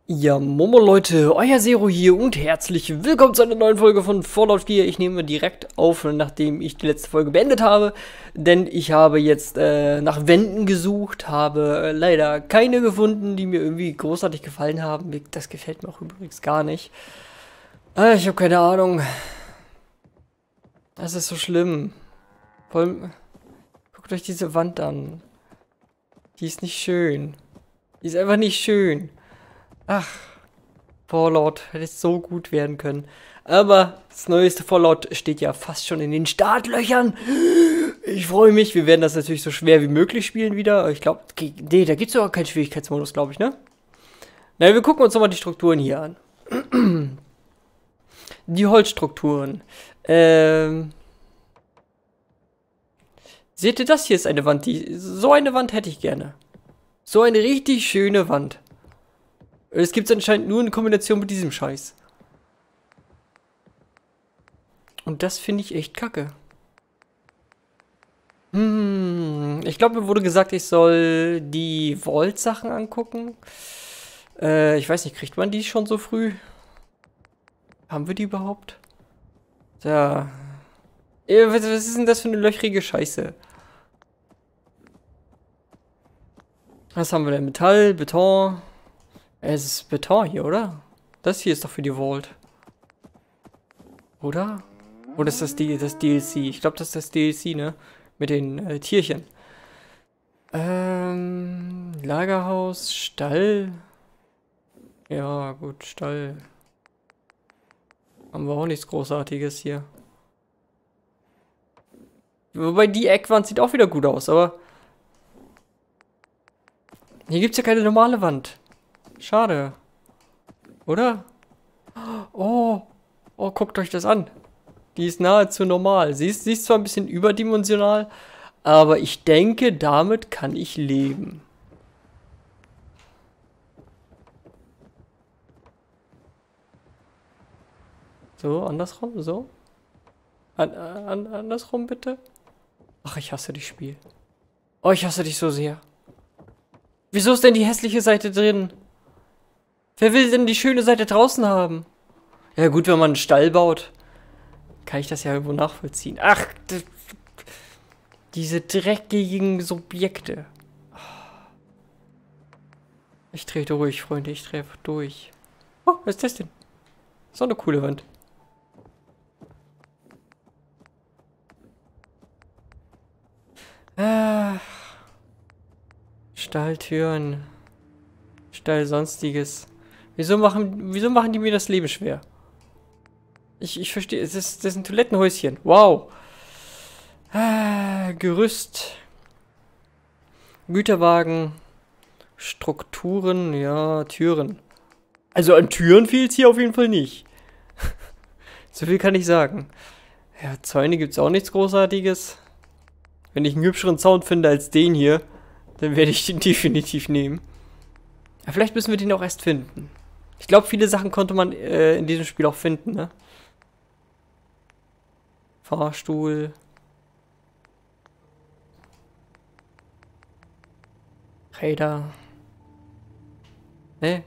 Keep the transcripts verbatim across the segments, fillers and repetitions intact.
Ja, Momo Leute, euer Zero hier und herzlich willkommen zu einer neuen Folge von Fallout vier. Ich nehme direkt auf, nachdem ich die letzte Folge beendet habe, denn ich habe jetzt äh, nach Wänden gesucht, habe äh, leider keine gefunden, die mir irgendwie großartig gefallen haben. Das gefällt mir auch übrigens gar nicht. Äh, ich habe keine Ahnung. Das ist so schlimm. Vor allem, guckt euch diese Wand an. Die ist nicht schön. Die ist einfach nicht schön. Ach, Fallout hätte so gut werden können. Aber das neueste Fallout steht ja fast schon in den Startlöchern. Ich freue mich. Wir werden das natürlich so schwer wie möglich spielen wieder. Ich glaube, nee, da gibt es ja auch keinen Schwierigkeitsmodus, glaube ich, ne? Na, wir gucken uns nochmal die Strukturen hier an. Die Holzstrukturen. Ähm. Seht ihr, das hier ist eine Wand, die. So eine Wand hätte ich gerne. So eine richtig schöne Wand. Es gibt es anscheinend nur in Kombination mit diesem Scheiß. Und das finde ich echt kacke. Hm, ich glaube, mir wurde gesagt, ich soll die Vault-Sachen angucken. Äh, ich weiß nicht, kriegt man die schon so früh? Haben wir die überhaupt? Ja. Was ist denn das für eine löchrige Scheiße? Was haben wir denn? Metall, Beton. Es ist Beton hier, oder? Das hier ist doch für die Vault. Oder? Oder ist das die, das D L C? Ich glaube, das ist das D L C, ne? Mit den äh, Tierchen. Ähm, Lagerhaus, Stall. Ja, gut, Stall. Haben wir auch nichts Großartiges hier. Wobei die Eckwand sieht auch wieder gut aus, aber hier gibt es ja keine normale Wand. Schade. Oder? Oh. Oh, guckt euch das an. Die ist nahezu normal. Sie ist, sie ist zwar ein bisschen überdimensional, aber ich denke, damit kann ich leben. So, andersrum, so. An, an, andersrum bitte. Ach, ich hasse dich, Spiel. Oh, ich hasse dich so sehr. Wieso ist denn die hässliche Seite drin? Wer will denn die schöne Seite draußen haben? Ja gut, wenn man einen Stall baut, kann ich das ja irgendwo nachvollziehen. Ach, diese dreckigen Subjekte. Ich drehe durch, Freunde, ich drehe durch. Oh, was ist das denn? So eine coole Wand. Ah. Stalltüren. Stall sonstiges. Wieso machen, wieso machen die mir das Leben schwer? Ich, ich verstehe, es ist, das ist ein Toilettenhäuschen. Wow. Ah, Gerüst. Güterwagen. Strukturen, ja, Türen. Also an Türen fehlt es hier auf jeden Fall nicht. So viel kann ich sagen. Ja, Zäune gibt es auch nichts Großartiges. Wenn ich einen hübscheren Zaun finde als den hier, dann werde ich den definitiv nehmen. Ja, vielleicht müssen wir den auch erst finden. Ich glaube, viele Sachen konnte man äh, in diesem Spiel auch finden, ne? Fahrstuhl. Räder. Ne?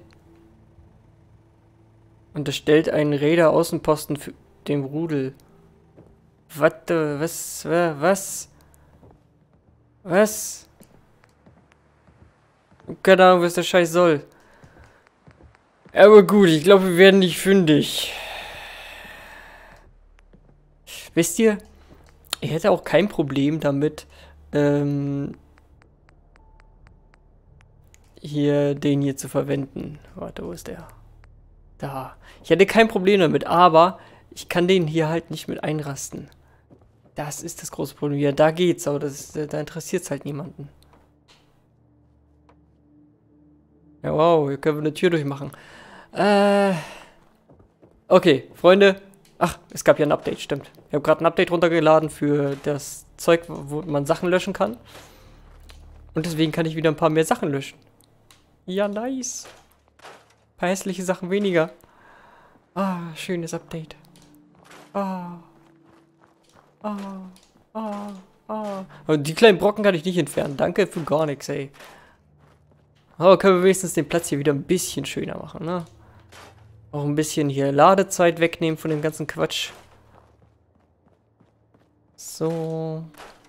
Unterstellt einen Räder-Außenposten für dem Rudel. Warte, was, was? Was? Keine Ahnung, was der Scheiß soll. Aber gut, ich glaube, wir werden nicht fündig. Wisst ihr, ich hätte auch kein Problem damit, ähm, hier den hier zu verwenden. Warte, wo ist der? Da. Ich hätte kein Problem damit, aber ich kann den hier halt nicht mit einrasten. Das ist das große Problem. Ja, da geht's, aber das ist, da interessiert es halt niemanden. Ja, wow, hier können wir eine Tür durchmachen. Äh. Okay, Freunde. Ach, es gab ja ein Update, stimmt. Ich habe gerade ein Update runtergeladen für das Zeug, wo man Sachen löschen kann. Und deswegen kann ich wieder ein paar mehr Sachen löschen. Ja, nice. Ein paar hässliche Sachen weniger. Ah, schönes Update. Ah. Ah. Ah. Ah. Und die kleinen Brocken kann ich nicht entfernen. Danke für gar nichts, ey. Aber können wir wenigstens den Platz hier wieder ein bisschen schöner machen, ne? Auch ein bisschen hier Ladezeit wegnehmen von dem ganzen Quatsch. So.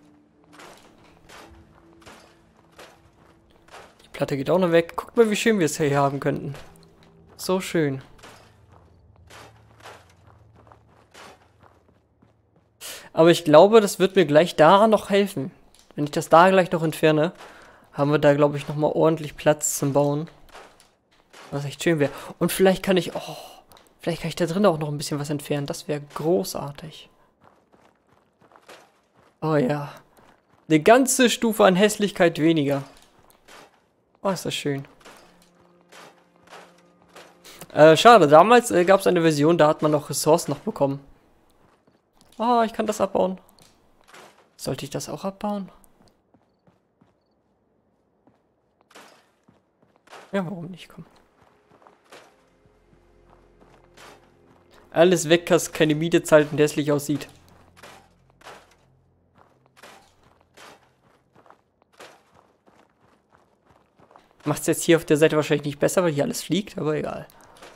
Die Platte geht auch noch weg. Guckt mal, wie schön wir es hier haben könnten. So schön. Aber ich glaube, das wird mir gleich da noch helfen. Wenn ich das da gleich noch entferne, haben wir da, glaube ich, nochmal ordentlich Platz zum Bauen. Was echt schön wäre. Und vielleicht kann ich... Oh, vielleicht kann ich da drin auch noch ein bisschen was entfernen. Das wäre großartig. Oh ja. Eine ganze Stufe an Hässlichkeit weniger. Oh, ist das schön. Äh, schade. Damals äh, gab es eine Version, da hat man noch Ressourcen noch bekommen. Ah, oh, ich kann das abbauen. Sollte ich das auch abbauen? Ja, warum nicht? Komm. Alles weg, was keine Miete zahlt und hässlich aussieht. Macht es jetzt hier auf der Seite wahrscheinlich nicht besser, weil hier alles fliegt, aber egal.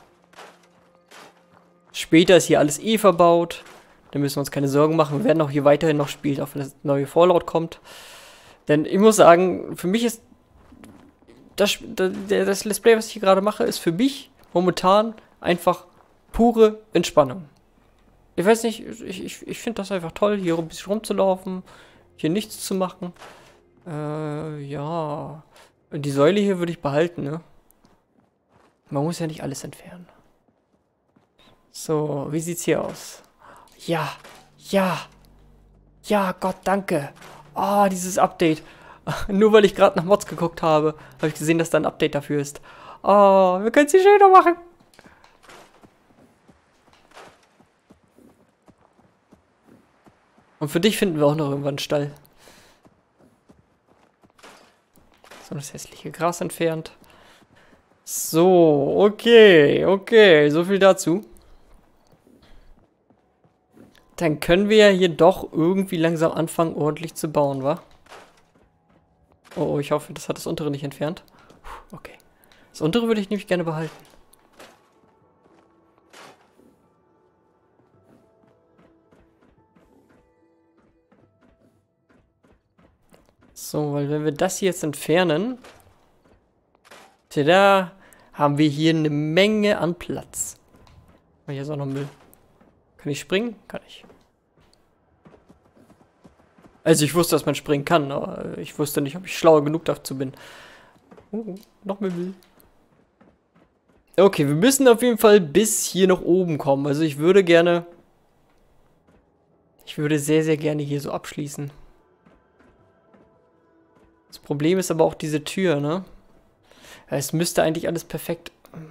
Später ist hier alles eh verbaut. Da müssen wir uns keine Sorgen machen. Wir werden auch hier weiterhin noch spielen, auch wenn das neue Fallout kommt. Denn ich muss sagen, für mich ist das, das Let's Play, was ich hier gerade mache, ist für mich momentan einfach pure Entspannung. Ich weiß nicht, ich, ich, ich finde das einfach toll, hier ein bisschen rumzulaufen, hier nichts zu machen. Äh, ja. Und die Säule hier würde ich behalten, ne? Man muss ja nicht alles entfernen. So, wie sieht's hier aus? Ja, ja, ja, Gott, danke. Oh, dieses Update. Nur weil ich gerade nach Mods geguckt habe, habe ich gesehen, dass da ein Update dafür ist. Oh, wir können es hier schöner machen. Und für dich finden wir auch noch irgendwann einen Stall. So, das hässliche Gras entfernt. So, okay, okay, so viel dazu. Dann können wir ja hier doch irgendwie langsam anfangen, ordentlich zu bauen, wa? Oh, ich hoffe, das hat das untere nicht entfernt. Puh, okay. Das untere würde ich nämlich gerne behalten. So, weil wenn wir das hier jetzt entfernen, tada, haben wir hier eine Menge an Platz. Oh, hier ist auch noch Müll. Kann ich springen? Kann ich. Also ich wusste, dass man springen kann, aber ich wusste nicht, ob ich schlau genug dazu bin. Oh, noch mehr Müll. Okay, wir müssen auf jeden Fall bis hier nach oben kommen. Also ich würde gerne... Ich würde sehr, sehr gerne hier so abschließen. Das Problem ist aber auch diese Tür, ne? Es müsste eigentlich alles perfekt...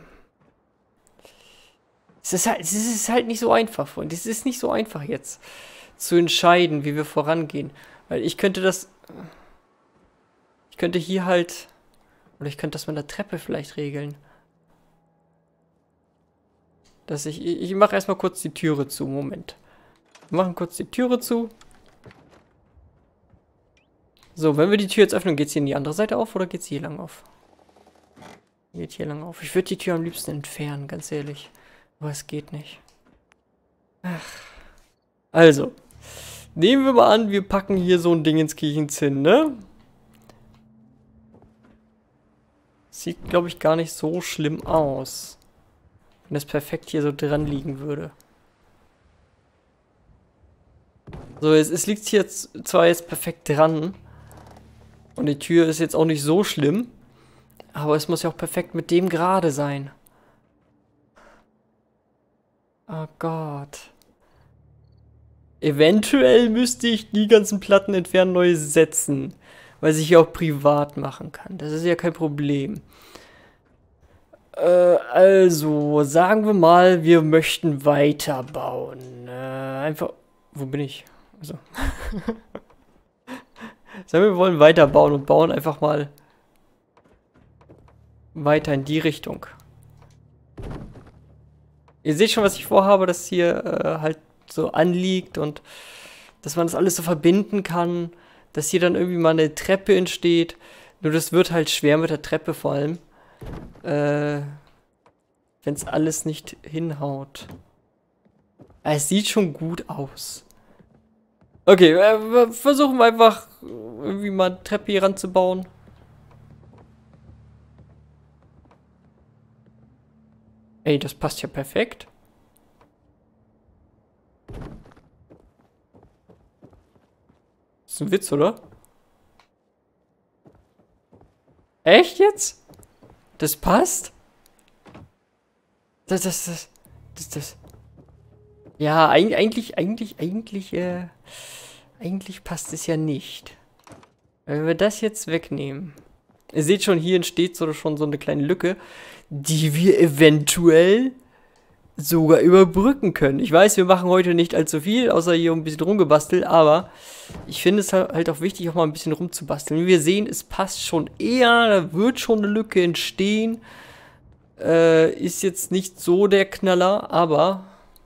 Es ist halt, es ist halt nicht so einfach, Freunde. Es ist nicht so einfach jetzt zu entscheiden, wie wir vorangehen. Weil ich könnte das... Ich könnte hier halt... Oder ich könnte das mit der Treppe vielleicht regeln. Dass ich... Ich mache erstmal kurz die Türe zu. Moment. Wir machen kurz die Türe zu. So, wenn wir die Tür jetzt öffnen, geht sie in die andere Seite auf oder geht sie hier lang auf? Geht hier lang auf. Ich würde die Tür am liebsten entfernen, ganz ehrlich. Aber es geht nicht. Ach. Also. Nehmen wir mal an, wir packen hier so ein Ding ins Kiechens hin, ne? Sieht, glaube ich, gar nicht so schlimm aus. Wenn das perfekt hier so dran liegen würde. So, es, es liegt hier jetzt zwar jetzt perfekt dran. Und die Tür ist jetzt auch nicht so schlimm. Aber es muss ja auch perfekt mit dem gerade sein. Oh Gott. Eventuell müsste ich die ganzen Platten entfernen, neu setzen. Weil ich ja auch privat machen kann. Das ist ja kein Problem. Äh, also, sagen wir mal, wir möchten weiterbauen. Äh, einfach... Wo bin ich? Also. Sagen wir, wir wollen weiterbauen und bauen einfach mal weiter in die Richtung. Ihr seht schon, was ich vorhabe, dass hier äh, halt so anliegt und dass man das alles so verbinden kann, dass hier dann irgendwie mal eine Treppe entsteht, Nur das wird halt schwer mit der Treppe vor allem. Äh, wenn es alles nicht hinhaut. Es sieht schon gut aus. Okay, äh, versuchen wir einfach irgendwie mal eine Treppe hier ranzubauen. Ey, das passt ja perfekt. Das ist ein Witz, oder? Echt jetzt? Das passt? Das, das, das, das, das. Ja, eigentlich, eigentlich, eigentlich, äh, eigentlich passt es ja nicht. Wenn wir das jetzt wegnehmen. Ihr seht schon, hier entsteht so schon so eine kleine Lücke, die wir eventuell sogar überbrücken können. Ich weiß, wir machen heute nicht allzu viel, außer hier ein bisschen rumgebastelt, aber ich finde es halt auch wichtig, auch mal ein bisschen rumzubasteln. Wie wir sehen, es passt schon eher, da wird schon eine Lücke entstehen. Äh, ist jetzt nicht so der Knaller, aber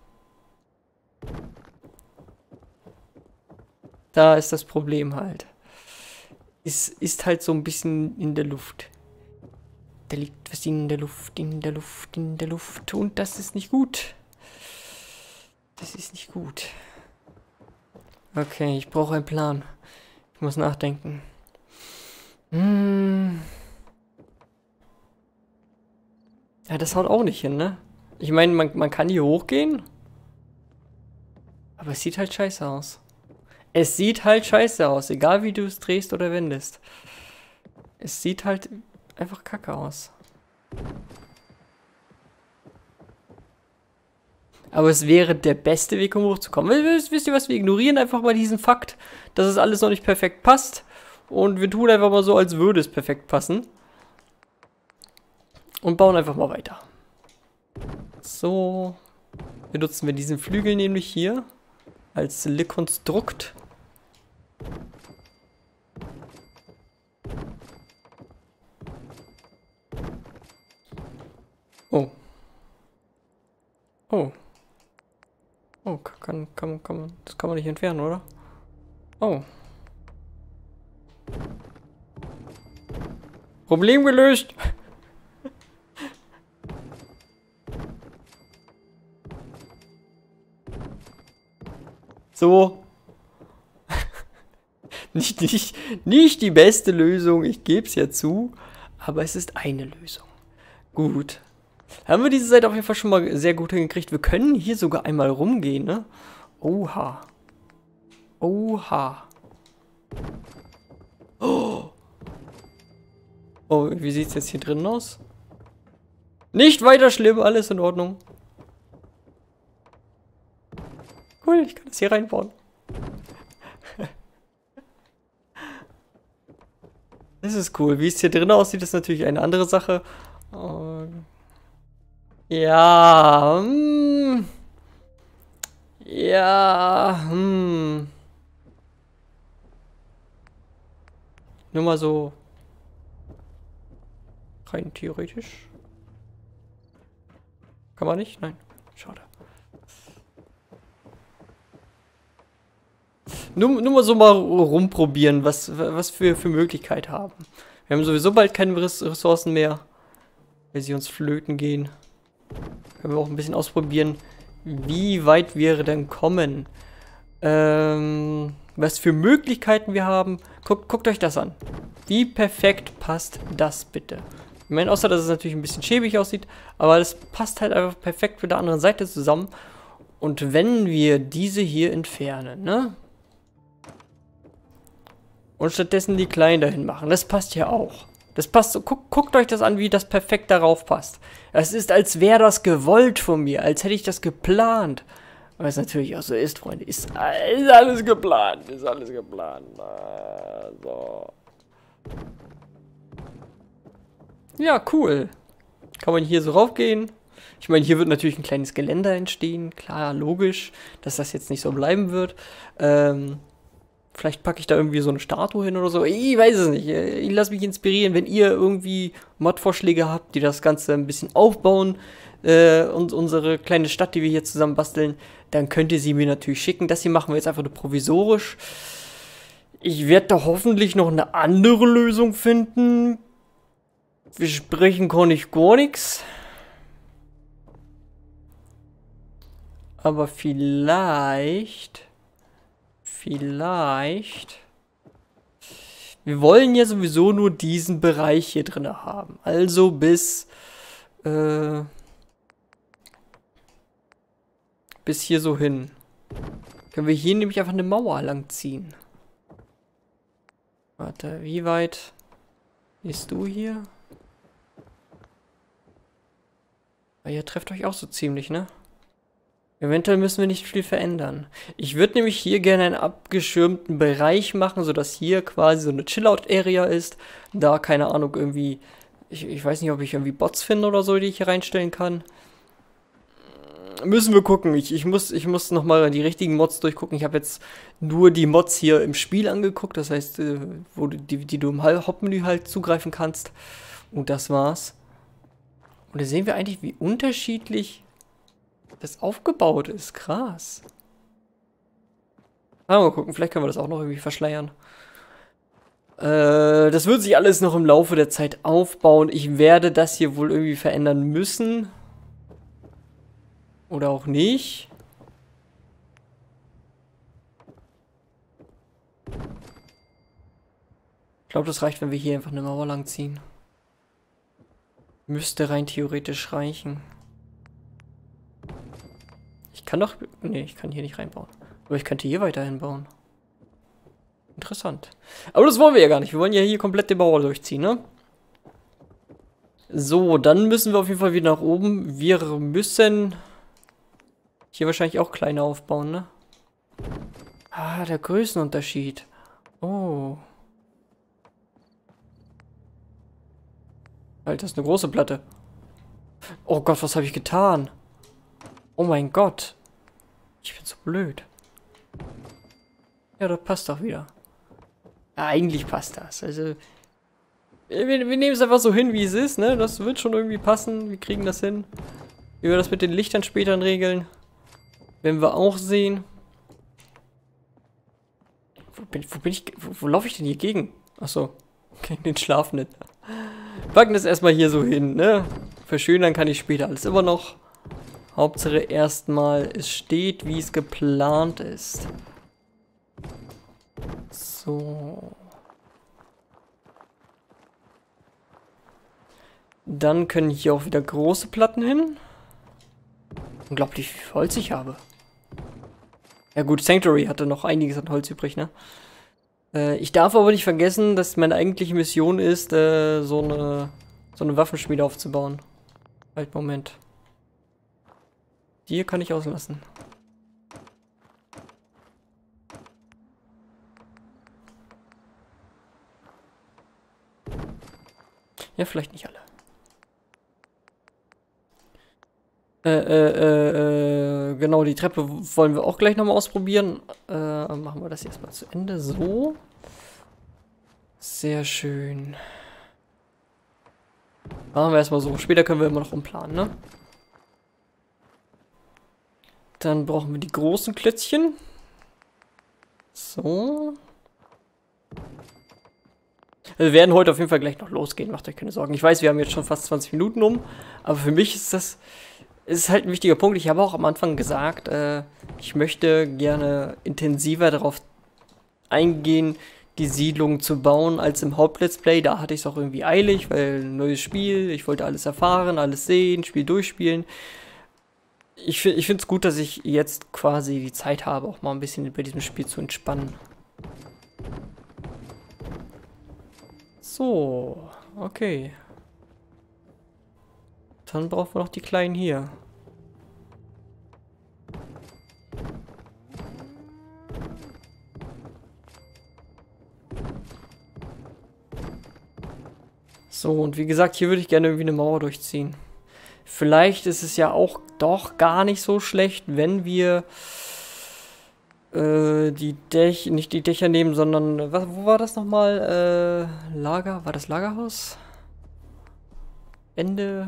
da ist das Problem halt. Es ist halt so ein bisschen in der Luft. Da liegt was in der Luft, in der Luft, in der Luft. Und das ist nicht gut. Das ist nicht gut. Okay, ich brauche einen Plan. Ich muss nachdenken. Hm. Ja, das haut auch nicht hin, ne? Ich meine, man, man kann hier hochgehen. Aber es sieht halt scheiße aus. Es sieht halt scheiße aus, egal wie du es drehst oder wendest. Es sieht halt einfach kacke aus. Aber es wäre der beste Weg, um hochzukommen. Wisst, wisst ihr was? Wir ignorieren einfach mal diesen Fakt, dass es alles noch nicht perfekt passt. Und wir tun einfach mal so, als würde es perfekt passen. Und bauen einfach mal weiter. So. Benutzen wir diesen Flügel nämlich hier als Le-Konstrukt. Oh. Oh. Oh, kann, kann, kann, das kann man nicht entfernen, oder? Oh. Problem gelöst. So. nicht, nicht, nicht die beste Lösung, ich gebe es ja zu, aber es ist eine Lösung. Gut. Haben wir diese Seite auf jeden Fall schon mal sehr gut hingekriegt. Wir können hier sogar einmal rumgehen, ne? Oha. Oha. Oh. Oh, wie sieht es jetzt hier drin aus? Nicht weiter schlimm, alles in Ordnung. Cool, ich kann das hier reinbauen. Das ist cool. Wie es hier drin aussieht, ist natürlich eine andere Sache. Und ja, hm. Ja, hm. Nur mal so rein theoretisch. Kann man nicht? Nein. Schade. Nur, nur mal so mal rumprobieren, was, was wir für Möglichkeit haben. Wir haben sowieso bald keine Ressourcen mehr, weil sie uns flöten gehen. Können wir auch ein bisschen ausprobieren, wie weit wir denn kommen. Ähm, was für Möglichkeiten wir haben. Guckt, guckt euch das an. Wie perfekt passt das bitte? Ich meine, außer dass es natürlich ein bisschen schäbig aussieht, aber das passt halt einfach perfekt mit der anderen Seite zusammen. Und wenn wir diese hier entfernen, ne? Und stattdessen die kleinen dahin machen, das passt ja auch. Das passt so. Guckt, guckt euch das an, wie das perfekt darauf passt. Es ist, als wäre das gewollt von mir, als hätte ich das geplant. Weil es natürlich auch so ist, Freunde. Ist, ist alles geplant. Ist alles geplant. So. Ja, cool. Kann man hier so raufgehen. Ich meine, hier wird natürlich ein kleines Geländer entstehen. Klar, logisch, dass das jetzt nicht so bleiben wird. Ähm... Vielleicht packe ich da irgendwie so eine Statue hin oder so. Ich weiß es nicht. Ich lasse mich inspirieren, wenn ihr irgendwie Mod-Vorschläge habt, die das Ganze ein bisschen aufbauen. Äh, und unsere kleine Stadt, die wir hier zusammen basteln, dann könnt ihr sie mir natürlich schicken. Das hier machen wir jetzt einfach nur provisorisch. Ich werde da hoffentlich noch eine andere Lösung finden. Versprechen kann ich gar nichts. Aber vielleicht... Vielleicht... Wir wollen ja sowieso nur diesen Bereich hier drin haben. Also bis... Äh, bis hier so hin. Können wir hier nämlich einfach eine Mauer lang ziehen. Warte, wie weit bist du hier? Ah, ihr trefft euch auch so ziemlich, ne? Eventuell müssen wir nicht viel verändern. Ich würde nämlich hier gerne einen abgeschirmten Bereich machen, sodass hier quasi so eine Chill-Out-Area ist. Da, keine Ahnung, irgendwie... Ich, ich weiß nicht, ob ich irgendwie Bots finde oder so, die ich hier reinstellen kann. Müssen wir gucken. Ich, ich muss, ich muss nochmal die richtigen Mods durchgucken. Ich habe jetzt nur die Mods hier im Spiel angeguckt. Das heißt, äh, wo du, die, die du im Hauptmenü halt zugreifen kannst. Und das war's. Und da sehen wir eigentlich, wie unterschiedlich das aufgebaut ist. Krass. Mal gucken, vielleicht können wir das auch noch irgendwie verschleiern. Äh, das wird sich alles noch im Laufe der Zeit aufbauen. Ich werde das hier wohl irgendwie verändern müssen. Oder auch nicht. Ich glaube, das reicht, wenn wir hier einfach eine Mauer lang ziehen. Müsste rein theoretisch reichen. Ich kann doch... Nee, ich kann hier nicht reinbauen. Aber ich könnte hier weiterhin bauen. Interessant. Aber das wollen wir ja gar nicht. Wir wollen ja hier komplett die Mauer durchziehen, ne? So, dann müssen wir auf jeden Fall wieder nach oben. Wir müssen... Hier wahrscheinlich auch kleiner aufbauen, ne? Ah, der Größenunterschied. Oh. Alter, das ist eine große Platte. Oh Gott, was habe ich getan? Oh mein Gott. Ich bin so blöd. Ja, das passt doch wieder. Ja, eigentlich passt das. Also, wir, wir nehmen es einfach so hin, wie es ist, ne? Das wird schon irgendwie passen. Wir kriegen das hin. Wie wir das mit den Lichtern später regeln. Werden wir auch sehen. Wo bin, wo bin ich... Wo, wo laufe ich denn hier gegen? Achso. Gegen den Schlafenden. Packen das erstmal hier so hin, ne? Verschönern kann ich später alles immer noch. Hauptsache erstmal, es steht, wie es geplant ist. So. Dann können hier auch wieder große Platten hin. Unglaublich, wie viel Holz ich habe. Ja gut, Sanctuary hatte noch einiges an Holz übrig, ne? Äh, ich darf aber nicht vergessen, dass meine eigentliche Mission ist, äh, so eine so eine Waffenschmiede aufzubauen. Halt, Moment. Die hier kann ich auslassen. Ja, vielleicht nicht alle. Äh, äh, äh, äh, genau, die Treppe wollen wir auch gleich nochmal ausprobieren. Äh, machen wir das erstmal zu Ende. So. Sehr schön. Machen wir erstmal so. Später können wir immer noch umplanen, ne? Dann brauchen wir die großen Klötzchen. So. Wir werden heute auf jeden Fall gleich noch losgehen, macht euch keine Sorgen. Ich weiß, wir haben jetzt schon fast zwanzig Minuten um, aber für mich ist das ist halt ein wichtiger Punkt. Ich habe auch am Anfang gesagt, äh, ich möchte gerne intensiver darauf eingehen, die Siedlung zu bauen, als im Haupt-Let's Play. Da hatte ich es auch irgendwie eilig, weil ein neues Spiel, ich wollte alles erfahren, alles sehen, Spiel durchspielen. Ich, ich finde es gut, dass ich jetzt quasi die Zeit habe, auch mal ein bisschen bei diesem Spiel zu entspannen. So, okay. Dann brauchen wir noch die kleinen hier. So, und wie gesagt, hier würde ich gerne irgendwie eine Mauer durchziehen. Vielleicht ist es ja auch doch gar nicht so schlecht, wenn wir äh, die Dächer, nicht die Dächer nehmen, sondern, was, wo war das nochmal? Äh, Lager, war das Lagerhaus? Ende?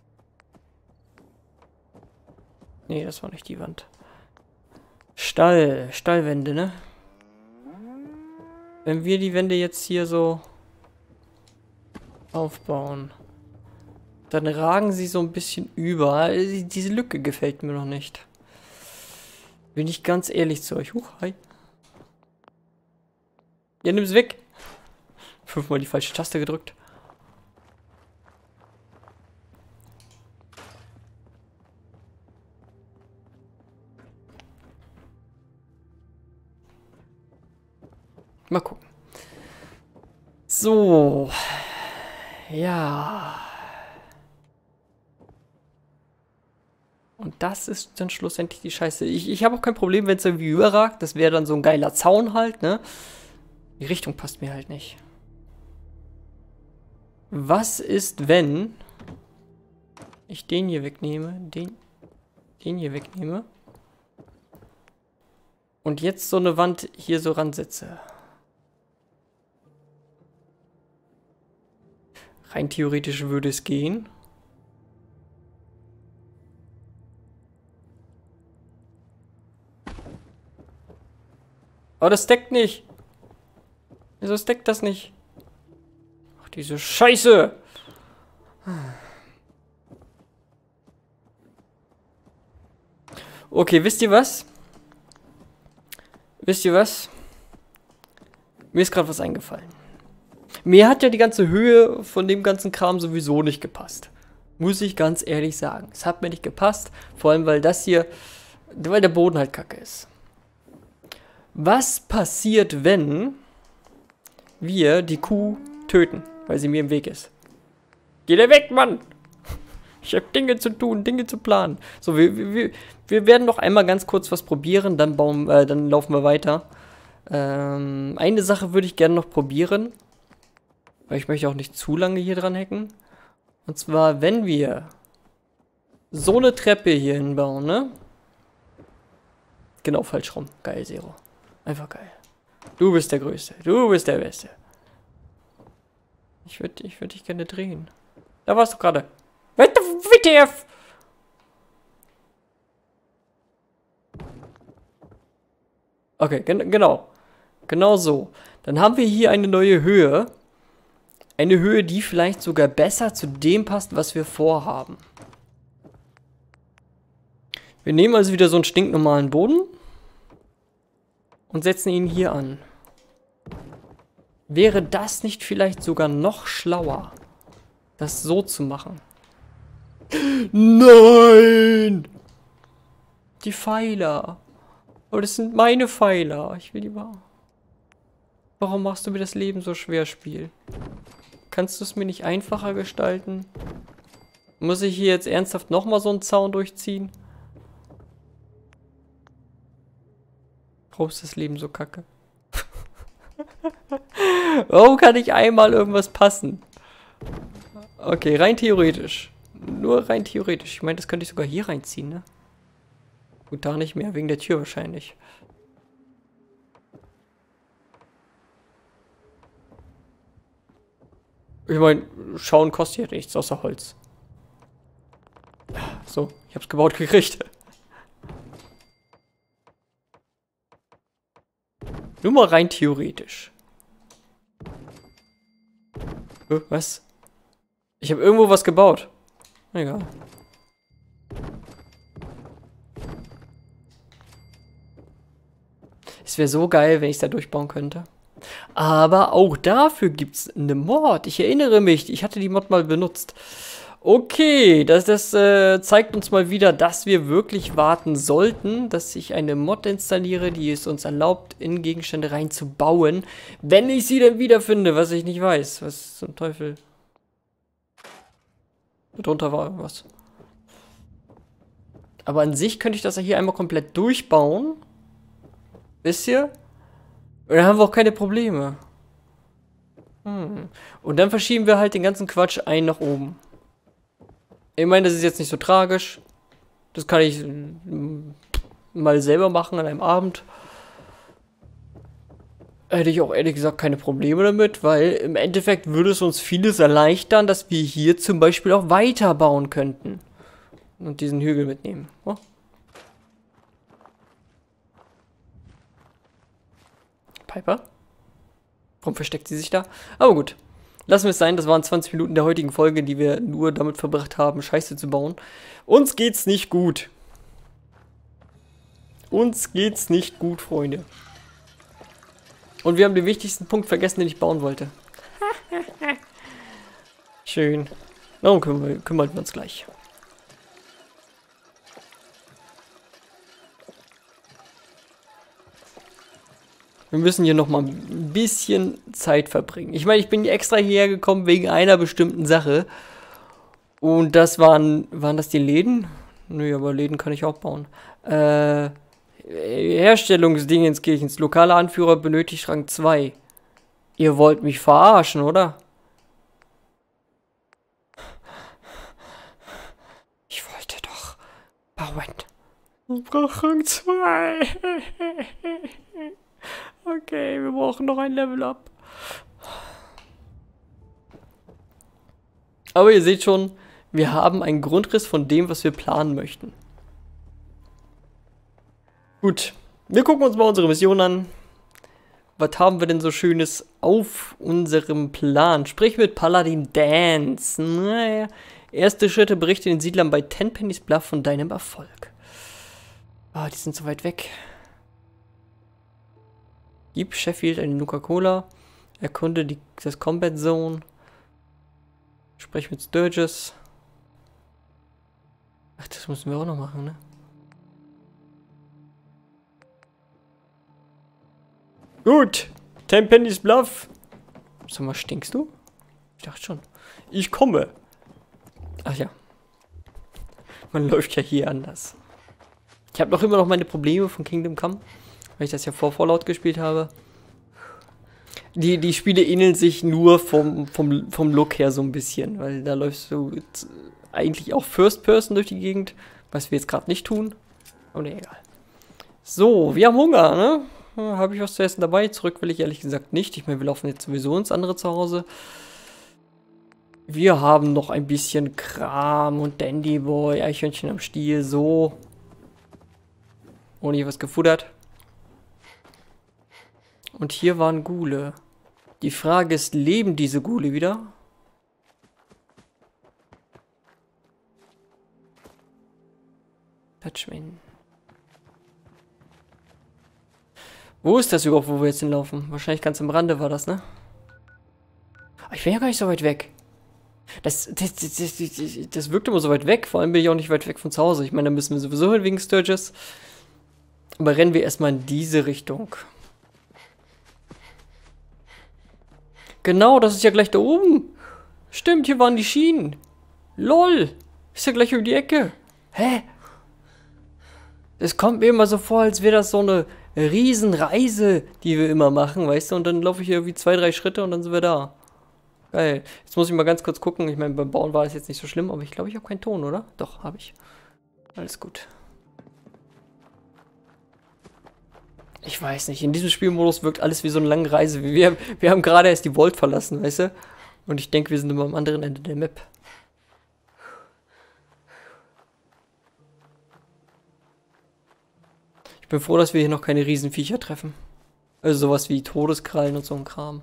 Nee, das war nicht die Wand. Stall, Stallwände, ne? wenn wir die Wände jetzt hier so aufbauen, dann ragen sie so ein bisschen über. Diese Lücke gefällt mir noch nicht. Bin ich ganz ehrlich zu euch. Huch, hi. Ja, nimm's weg. Fünfmal die falsche Taste gedrückt. Mal gucken. So. Ja. Und das ist dann schlussendlich die Scheiße. Ich, ich habe auch kein Problem, wenn es irgendwie überragt. Das wäre dann so ein geiler Zaun halt, ne? Die Richtung passt mir halt nicht. Was ist, wenn ich den hier wegnehme, den, den hier wegnehme und jetzt so eine Wand hier so ransetze? Rein theoretisch würde es gehen. Aber das stackt nicht. Wieso stackt das nicht? Ach, diese Scheiße! Okay, wisst ihr was? Wisst ihr was? Mir ist gerade was eingefallen. Mir hat ja die ganze Höhe von dem ganzen Kram sowieso nicht gepasst. Muss ich ganz ehrlich sagen. Es hat mir nicht gepasst. Vor allem, weil das hier... Weil der Boden halt kacke ist. Was passiert, wenn wir die Kuh töten, weil sie mir im Weg ist? Geh da weg, Mann! Ich habe Dinge zu tun, Dinge zu planen. So, wir, wir, wir werden noch einmal ganz kurz was probieren, dann, bauen, äh, dann laufen wir weiter. Ähm, eine Sache würde ich gerne noch probieren. Weil ich möchte auch nicht zu lange hier dran hacken. Und zwar, wenn wir so eine Treppe hier hinbauen, ne? Genau, falsch rum. Geil, Zero. Einfach geil. Du bist der Größte. Du bist der Beste. Ich würde ich würd dich gerne drehen. Da warst du gerade. W T F? Okay, gen genau. Genau so. Dann haben wir hier eine neue Höhe. Eine Höhe, die vielleicht sogar besser zu dem passt, was wir vorhaben. Wir nehmen also wieder so einen stinknormalen Boden und setzen ihn hier an. Wäre das nicht vielleicht sogar noch schlauer, das so zu machen? Nein! Die Pfeiler. Aber das sind meine Pfeiler. Ich will die mal... Warum machst du mir das Leben so schwer, Spiel? Kannst du es mir nicht einfacher gestalten? Muss ich hier jetzt ernsthaft nochmal so einen Zaun durchziehen? Warum ist das Leben so kacke? Warum kann nicht einmal irgendwas passen? Okay, rein theoretisch. Nur rein theoretisch. Ich meine, das könnte ich sogar hier reinziehen, ne? Gut, da nicht mehr, wegen der Tür wahrscheinlich. Ich meine, schauen kostet ja nichts außer Holz. So, ich hab's gebaut gekriegt. Nur mal rein theoretisch. Oh, was? Ich habe irgendwo was gebaut. Egal. Es wäre so geil, wenn ich es da durchbauen könnte. Aber auch dafür gibt es eine Mod. Ich erinnere mich, ich hatte die Mod mal benutzt. Okay, das, das äh, zeigt uns mal wieder, dass wir wirklich warten sollten, dass ich eine Mod installiere, die es uns erlaubt, in Gegenstände reinzubauen. Wenn ich sie dann wiederfinde, was ich nicht weiß. Was zum Teufel? Darunter war irgendwas. Aber an sich könnte ich das ja hier einmal komplett durchbauen. Wisst ihr? Und dann haben wir auch keine Probleme. Hm. Und dann verschieben wir halt den ganzen Quatsch ein nach oben. Ich meine, das ist jetzt nicht so tragisch. Das kann ich mal selber machen an einem Abend. Hätte ich auch ehrlich gesagt keine Probleme damit, weil im Endeffekt würde es uns vieles erleichtern, dass wir hier zum Beispiel auch weiterbauen könnten. Und diesen Hügel mitnehmen. Oh. Piper? Warum versteckt sie sich da? Aber gut. Lassen wir es sein, das waren zwanzig Minuten der heutigen Folge, die wir nur damit verbracht haben, Scheiße zu bauen. Uns geht's nicht gut. Uns geht's nicht gut, Freunde. Und wir haben den wichtigsten Punkt vergessen, den ich bauen wollte. Schön. Darum kümmern wir, kümmern wir uns gleich. Wir müssen hier nochmal ein bisschen Zeit verbringen. Ich meine, ich bin extra hierher gekommen wegen einer bestimmten Sache. Und das waren, waren das die Läden? Nö, aber Läden kann ich auch bauen. Äh, Herstellungsdingenskirchens. Lokale Anführer benötigt Rang zwei. Ihr wollt mich verarschen, oder? Ich wollte doch bauen. Ich brauche Rang zwei. Okay, wir brauchen noch ein Level Up. Aber ihr seht schon, wir haben einen Grundriss von dem, was wir planen möchten. Gut, wir gucken uns mal unsere Mission an. Was haben wir denn so Schönes auf unserem Plan? Sprich mit Paladin Danse. Naja, erste Schritte, berichte den Siedlern bei Tenpenny's Bluff von deinem Erfolg. Ah, die sind so weit weg. Gib Sheffield eine Nuka-Cola. Erkunde die, das Combat Zone. Sprech mit Sturgis. Ach, das müssen wir auch noch machen, ne? Gut. Tenpenny's Bluff. Sag mal, stinkst du? Ich dachte schon. Ich komme. Ach ja. Man läuft ja hier anders. Ich habe noch immer noch meine Probleme von Kingdom Come. Weil ich das ja vor Fallout gespielt habe. Die, die Spiele ähneln sich nur vom, vom, vom Look her so ein bisschen. Weil da läufst du eigentlich auch First Person durch die Gegend. Was wir jetzt gerade nicht tun. Aber ne, egal. So, wir haben Hunger, ne? Habe ich was zu essen dabei? Zurück will ich ehrlich gesagt nicht. Ich meine, wir laufen jetzt sowieso ins andere Zuhause. Wir haben noch ein bisschen Kram und Dandy Boy, Eichhörnchen am Stiel, so. Ohne hier was gefuttert. Und hier waren Ghule. Die Frage ist, leben diese Ghule wieder? Touchman. Wo ist das überhaupt, wo wir jetzt hinlaufen? Wahrscheinlich ganz am Rande war das, ne? Ich bin ja gar nicht so weit weg. Das, das, das, das, das, das wirkt immer so weit weg. Vor allem bin ich auch nicht weit weg von zu Hause. Ich meine, da müssen wir sowieso hin wegen Sturgis. Aber rennen wir erstmal in diese Richtung. Genau, das ist ja gleich da oben. Stimmt, hier waren die Schienen. Lol. Ist ja gleich um die Ecke. Hä? Es kommt mir immer so vor, als wäre das so eine Riesenreise, die wir immer machen, weißt du? Und dann laufe ich hier irgendwie zwei, drei Schritte und dann sind wir da. Geil. Jetzt muss ich mal ganz kurz gucken. Ich meine, beim Bauen war das jetzt nicht so schlimm, aber ich glaube, ich habe keinen Ton, oder? Doch, habe ich. Alles gut. Ich weiß nicht, in diesem Spielmodus wirkt alles wie so eine lange Reise. Wir, wir haben gerade erst die Vault verlassen, weißt du? Und ich denke, wir sind immer am anderen Ende der Map. Ich bin froh, dass wir hier noch keine Riesenviecher treffen. Also sowas wie Todeskrallen und so ein Kram.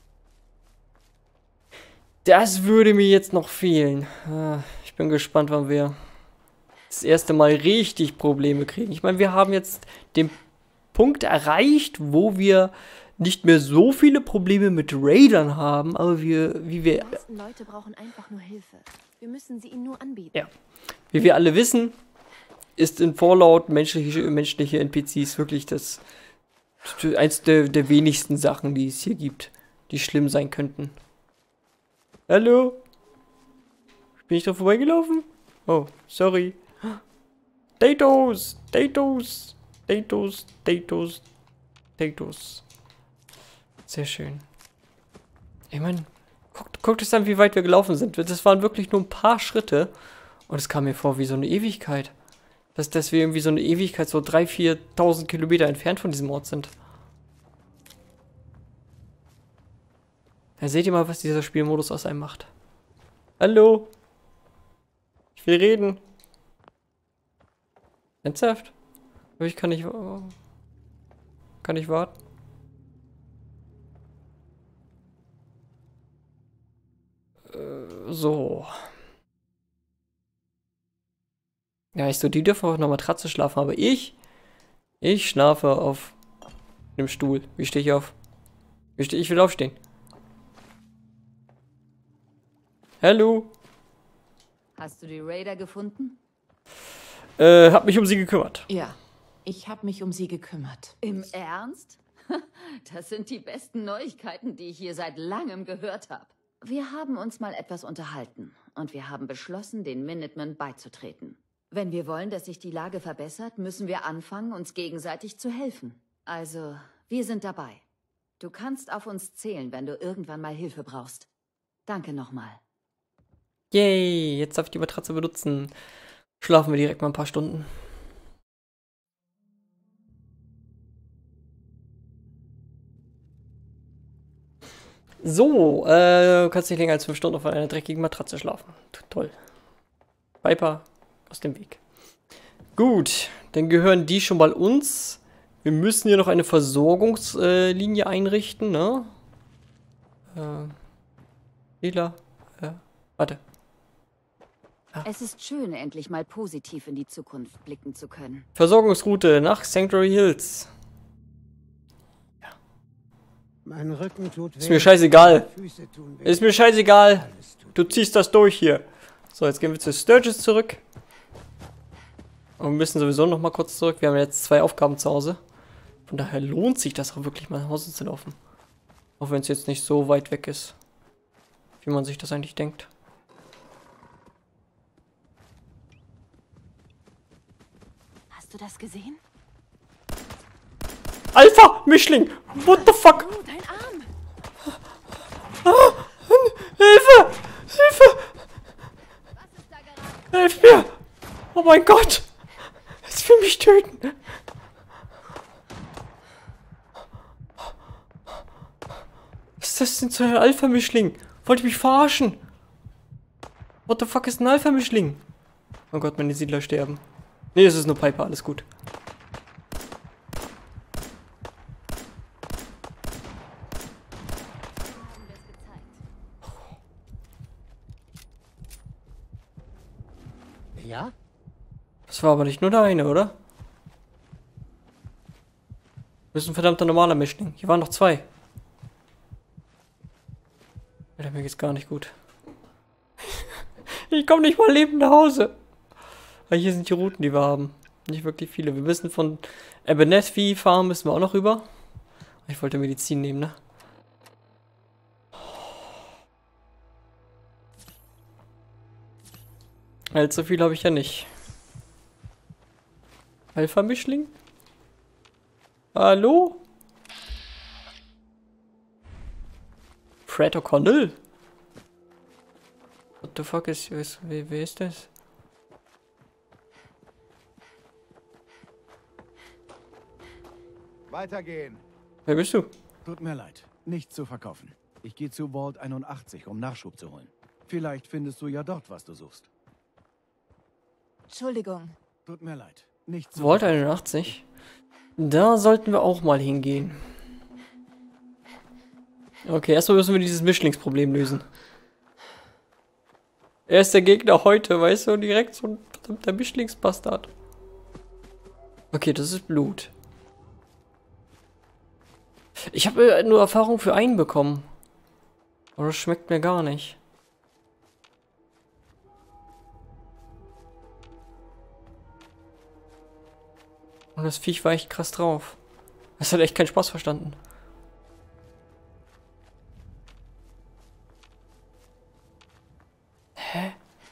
Das würde mir jetzt noch fehlen. Ich bin gespannt, wann wir das erste Mal richtig Probleme kriegen. Ich meine, wir haben jetzt den Punkt erreicht, wo wir nicht mehr so viele Probleme mit Raidern haben, aber wir, wie wir... Die meisten Leute brauchen einfach nur Hilfe. Wir müssen sie ihnen nur anbieten. Ja. Wie wir alle wissen, ist in Fallout menschliche, menschliche N P Cs wirklich das eins der, der wenigsten Sachen, die es hier gibt, die schlimm sein könnten. Hallo? Bin ich da vorbeigelaufen? Oh, sorry. Datos! Datos! Datos, Datos, Datos. Sehr schön. Ich meine, guckt, guckt es an, wie weit wir gelaufen sind. Das waren wirklich nur ein paar Schritte. Und es kam mir vor wie so eine Ewigkeit. Dass, dass wir irgendwie so eine Ewigkeit, so dreitausend, viertausend Kilometer entfernt von diesem Ort sind. Da seht ihr mal, was dieser Spielmodus aus einem macht. Hallo? Ich will reden. Ernsthaft? Aber ich kann nicht... Kann ich warten? So. Ja, ich so, die dürfen auf einer Matratze schlafen, aber ich, ich schlafe auf dem Stuhl. Wie stehe ich auf? Wie stehe ich? Ich will aufstehen. Hallo? Hast du die Raider gefunden? Äh, hab mich um sie gekümmert. Ja, ich habe mich um sie gekümmert. Im Ernst? Das sind die besten Neuigkeiten, die ich hier seit langem gehört habe. Wir haben uns mal etwas unterhalten und wir haben beschlossen, den Minutemen beizutreten. Wenn wir wollen, dass sich die Lage verbessert, müssen wir anfangen, uns gegenseitig zu helfen. Also, wir sind dabei. Du kannst auf uns zählen, wenn du irgendwann mal Hilfe brauchst. Danke nochmal. Yay, jetzt darf ich die Matratze benutzen. Schlafen wir direkt mal ein paar Stunden. So, äh, du kannst nicht länger als fünf Stunden auf einer dreckigen Matratze schlafen. Toll. Viper, aus dem Weg. Gut, dann gehören die schon mal uns. Wir müssen hier noch eine Versorgungslinie äh, einrichten, ne? Äh, Lila, äh, warte. Es ist schön, endlich mal positiv in die Zukunft blicken zu können. Versorgungsroute nach Sanctuary Hills. Ja. Mein Rücken tut weh. Ist mir scheißegal. Füße tun weh. Ist mir scheißegal. Alles tut Du ziehst das durch hier. So, jetzt gehen wir zu Sturgis zurück. Und wir müssen sowieso noch mal kurz zurück. Wir haben jetzt zwei Aufgaben zu Hause. Von daher lohnt sich das auch wirklich mal nach Hause zu laufen. Auch wenn es jetzt nicht so weit weg ist. Wie man sich das eigentlich denkt. Hast du das gesehen? Alpha! Mischling! What the fuck? Oh, dein Arm! Ah, Hilfe! Hilfe! Hilf mir! Oh mein Gott! Es will mich töten! Was ist das denn für ein Alpha-Mischling? Wollte ich mich verarschen? What the fuck ist ein Alpha-Mischling? Oh Gott, meine Siedler sterben. Nee, es ist nur Piper, alles gut. Ja? Das war aber nicht nur der eine, oder? Das ist ein verdammter normaler Mischling. Hier waren noch zwei. Alter, mir geht's gar nicht gut. Ich komme nicht mal lebend nach Hause. Aber hier sind die Routen, die wir haben. Nicht wirklich viele. Wir müssen von Abernethy Farm müssen wir auch noch rüber. Ich wollte Medizin nehmen, ne? Allzu viel habe ich ja nicht. Alpha-Mischling? Hallo? Fred O'Connell? What the fuck ist, ist wer, wer ist das? Weitergehen. Wer bist du? Tut mir leid, nichts zu verkaufen. Ich gehe zu Vault einundachtzig, um Nachschub zu holen. Vielleicht findest du ja dort, was du suchst. Entschuldigung. Tut mir leid, nichts zu Vault verkaufen. einundachtzig? Da sollten wir auch mal hingehen. Okay, erstmal müssen wir dieses Mischlingsproblem lösen. Er ist der Gegner heute, weißt du, direkt so ein verdammter Mischlingsbastard. Okay, das ist Blut. Ich habe nur Erfahrung für einen bekommen. Aber das schmeckt mir gar nicht. Und das Viech war echt krass drauf. Das hat echt keinen Spaß verstanden. Hä?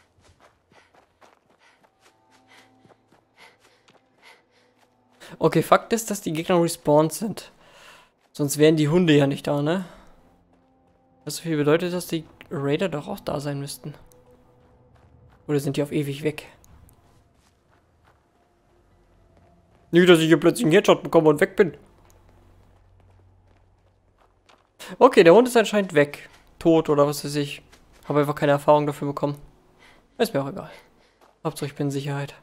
Okay, Fakt ist, dass die Gegner respawned sind. Sonst wären die Hunde ja nicht da, ne? Was so viel bedeutet, dass die Raider doch auch da sein müssten. Oder sind die auf ewig weg? Nicht, dass ich hier plötzlich einen Headshot bekomme und weg bin. Okay, der Hund ist anscheinend weg. Tot oder was weiß ich. Habe einfach keine Erfahrung dafür bekommen. Ist mir auch egal. Hauptsache ich bin in Sicherheit.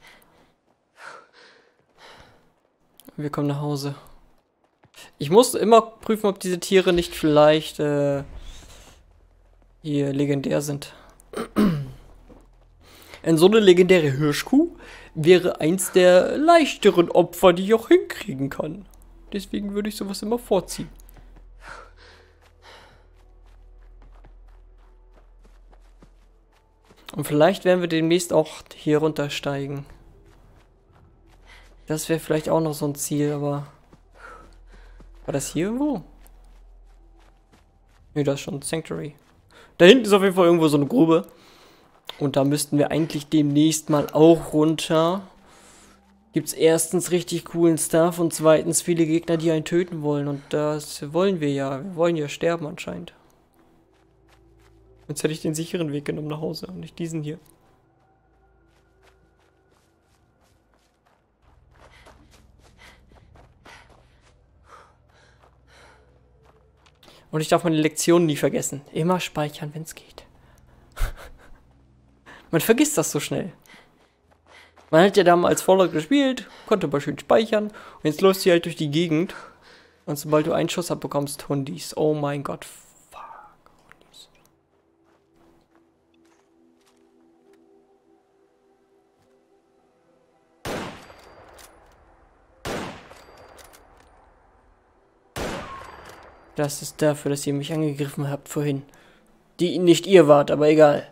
Wir kommen nach Hause. Ich muss immer prüfen, ob diese Tiere nicht vielleicht äh, hier legendär sind. Ein so eine legendäre Hirschkuh wäre eins der leichteren Opfer, die ich auch hinkriegen kann. Deswegen würde ich sowas immer vorziehen. Und vielleicht werden wir demnächst auch hier runtersteigen. Das wäre vielleicht auch noch so ein Ziel, aber... War das hier irgendwo? Ne, das ist schon Sanctuary. Da hinten ist auf jeden Fall irgendwo so eine Grube. Und da müssten wir eigentlich demnächst mal auch runter. Gibt's erstens richtig coolen Stuff und zweitens viele Gegner, die einen töten wollen. Und das wollen wir ja. Wir wollen ja sterben anscheinend. Jetzt hätte ich den sicheren Weg genommen nach Hause und nicht diesen hier. Und ich darf meine Lektionen nie vergessen. Immer speichern, wenn es geht. Man vergisst das so schnell. Man hat ja damals Fallout gespielt, konnte aber schön speichern. Und jetzt läufst du halt durch die Gegend. Und sobald du einen Schuss abbekommst, Hundis. Oh mein Gott. Fuck. Hundis. Das ist dafür, dass ihr mich angegriffen habt vorhin. Die nicht ihr wart, aber egal.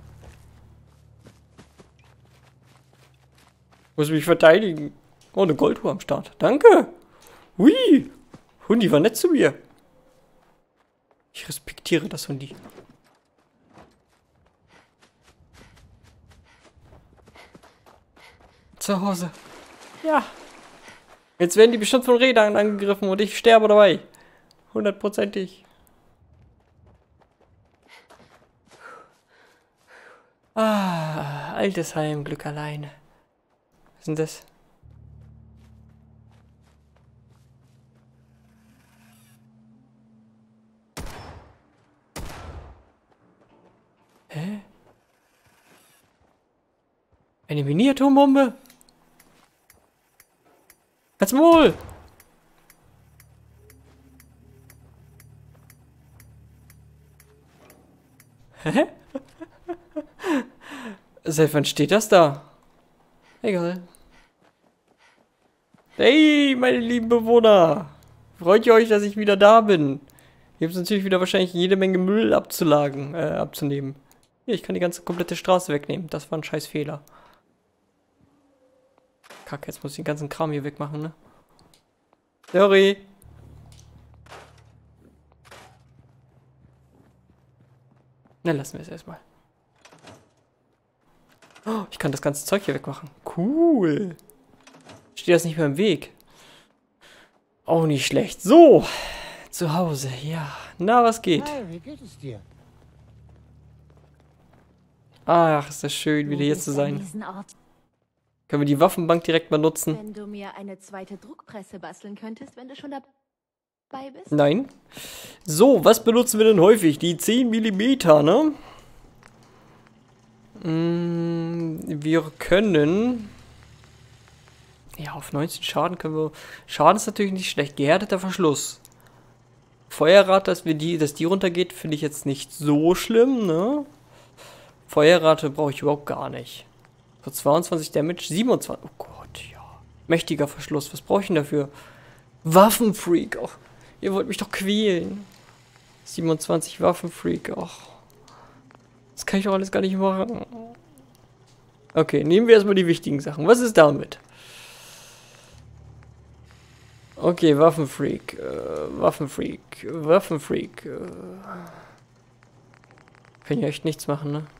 Muss mich verteidigen. Oh, eine Golduhr am Start. Danke. Hui. Hundi war nett zu mir. Ich respektiere das Hundi. Zu Hause. Ja. Jetzt werden die bestimmt von Rädern angegriffen und ich sterbe dabei. Hundertprozentig. Ah, altes Heim, Glück alleine. Was ist denn das? Hä? Eine Mini-Atombombe? Halt's Maul! Hä? Seit wann steht das da? Egal. Hey, meine lieben Bewohner! Freut ihr euch, dass ich wieder da bin? Ihr habt natürlich wieder wahrscheinlich jede Menge Müll abzulagen, äh, abzunehmen. Hier, ich kann die ganze komplette Straße wegnehmen. Das war ein scheiß Fehler. Kacke, jetzt muss ich den ganzen Kram hier wegmachen, ne? Sorry. Na, lassen wir es erstmal. Oh, ich kann das ganze Zeug hier wegmachen. Cool. Steht das nicht mehr im Weg? Auch nicht schlecht. So. Zu Hause, ja. Na, was geht? Hi, wie geht es dir? Ach, ist das schön, wieder hier zu sein. Können wir die Waffenbank direkt mal nutzen? Wenn du mir eine zweite Druckpresse basteln könntest, wenn du schon dabei bist. Nein. So, was benutzen wir denn häufig? Die zehn Millimeter, ne? Mm, wir können... Ja, auf neunzehn Schaden können wir... Schaden ist natürlich nicht schlecht. Gehärteter Verschluss. Feuerrate, dass, wir die, dass die runtergeht, finde ich jetzt nicht so schlimm, ne? Feuerrate brauche ich überhaupt gar nicht. So zweiundzwanzig Damage, siebenundzwanzig. Oh Gott, ja. Mächtiger Verschluss, was brauche ich denn dafür? Waffenfreak, ach. Ihr wollt mich doch quälen. siebenundzwanzig Waffenfreak, ach. Das kann ich doch alles gar nicht machen. Okay, nehmen wir erstmal die wichtigen Sachen. Was ist damit? Okay, Waffenfreak. Äh, Waffenfreak. Waffenfreak. Äh. Kann ja echt nichts machen, ne?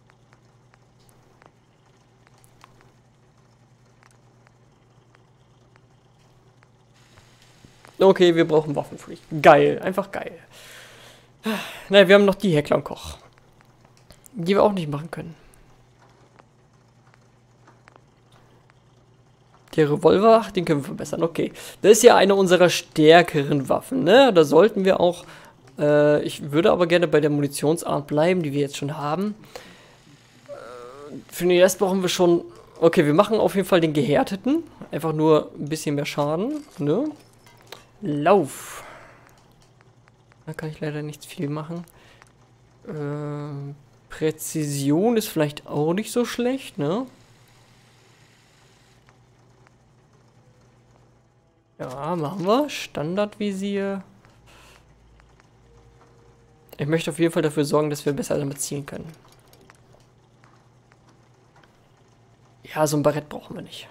Okay, wir brauchen Waffenfreak. Geil, einfach geil. Naja, wir haben noch die Heckler und Koch. Die wir auch nicht machen können. Der Revolver, ach, den können wir verbessern. Okay, das ist ja eine unserer stärkeren Waffen, ne? Da sollten wir auch... Äh, ich würde aber gerne bei der Munitionsart bleiben, die wir jetzt schon haben. Äh, für den Rest brauchen wir schon... Okay, wir machen auf jeden Fall den gehärteten. Einfach nur ein bisschen mehr Schaden, ne? Lauf. Da kann ich leider nicht viel machen. Äh, Präzision ist vielleicht auch nicht so schlecht, ne? Ja, machen wir. Standardvisier. Ich möchte auf jeden Fall dafür sorgen, dass wir besser damit zielen können. Ja, so ein Barett brauchen wir nicht.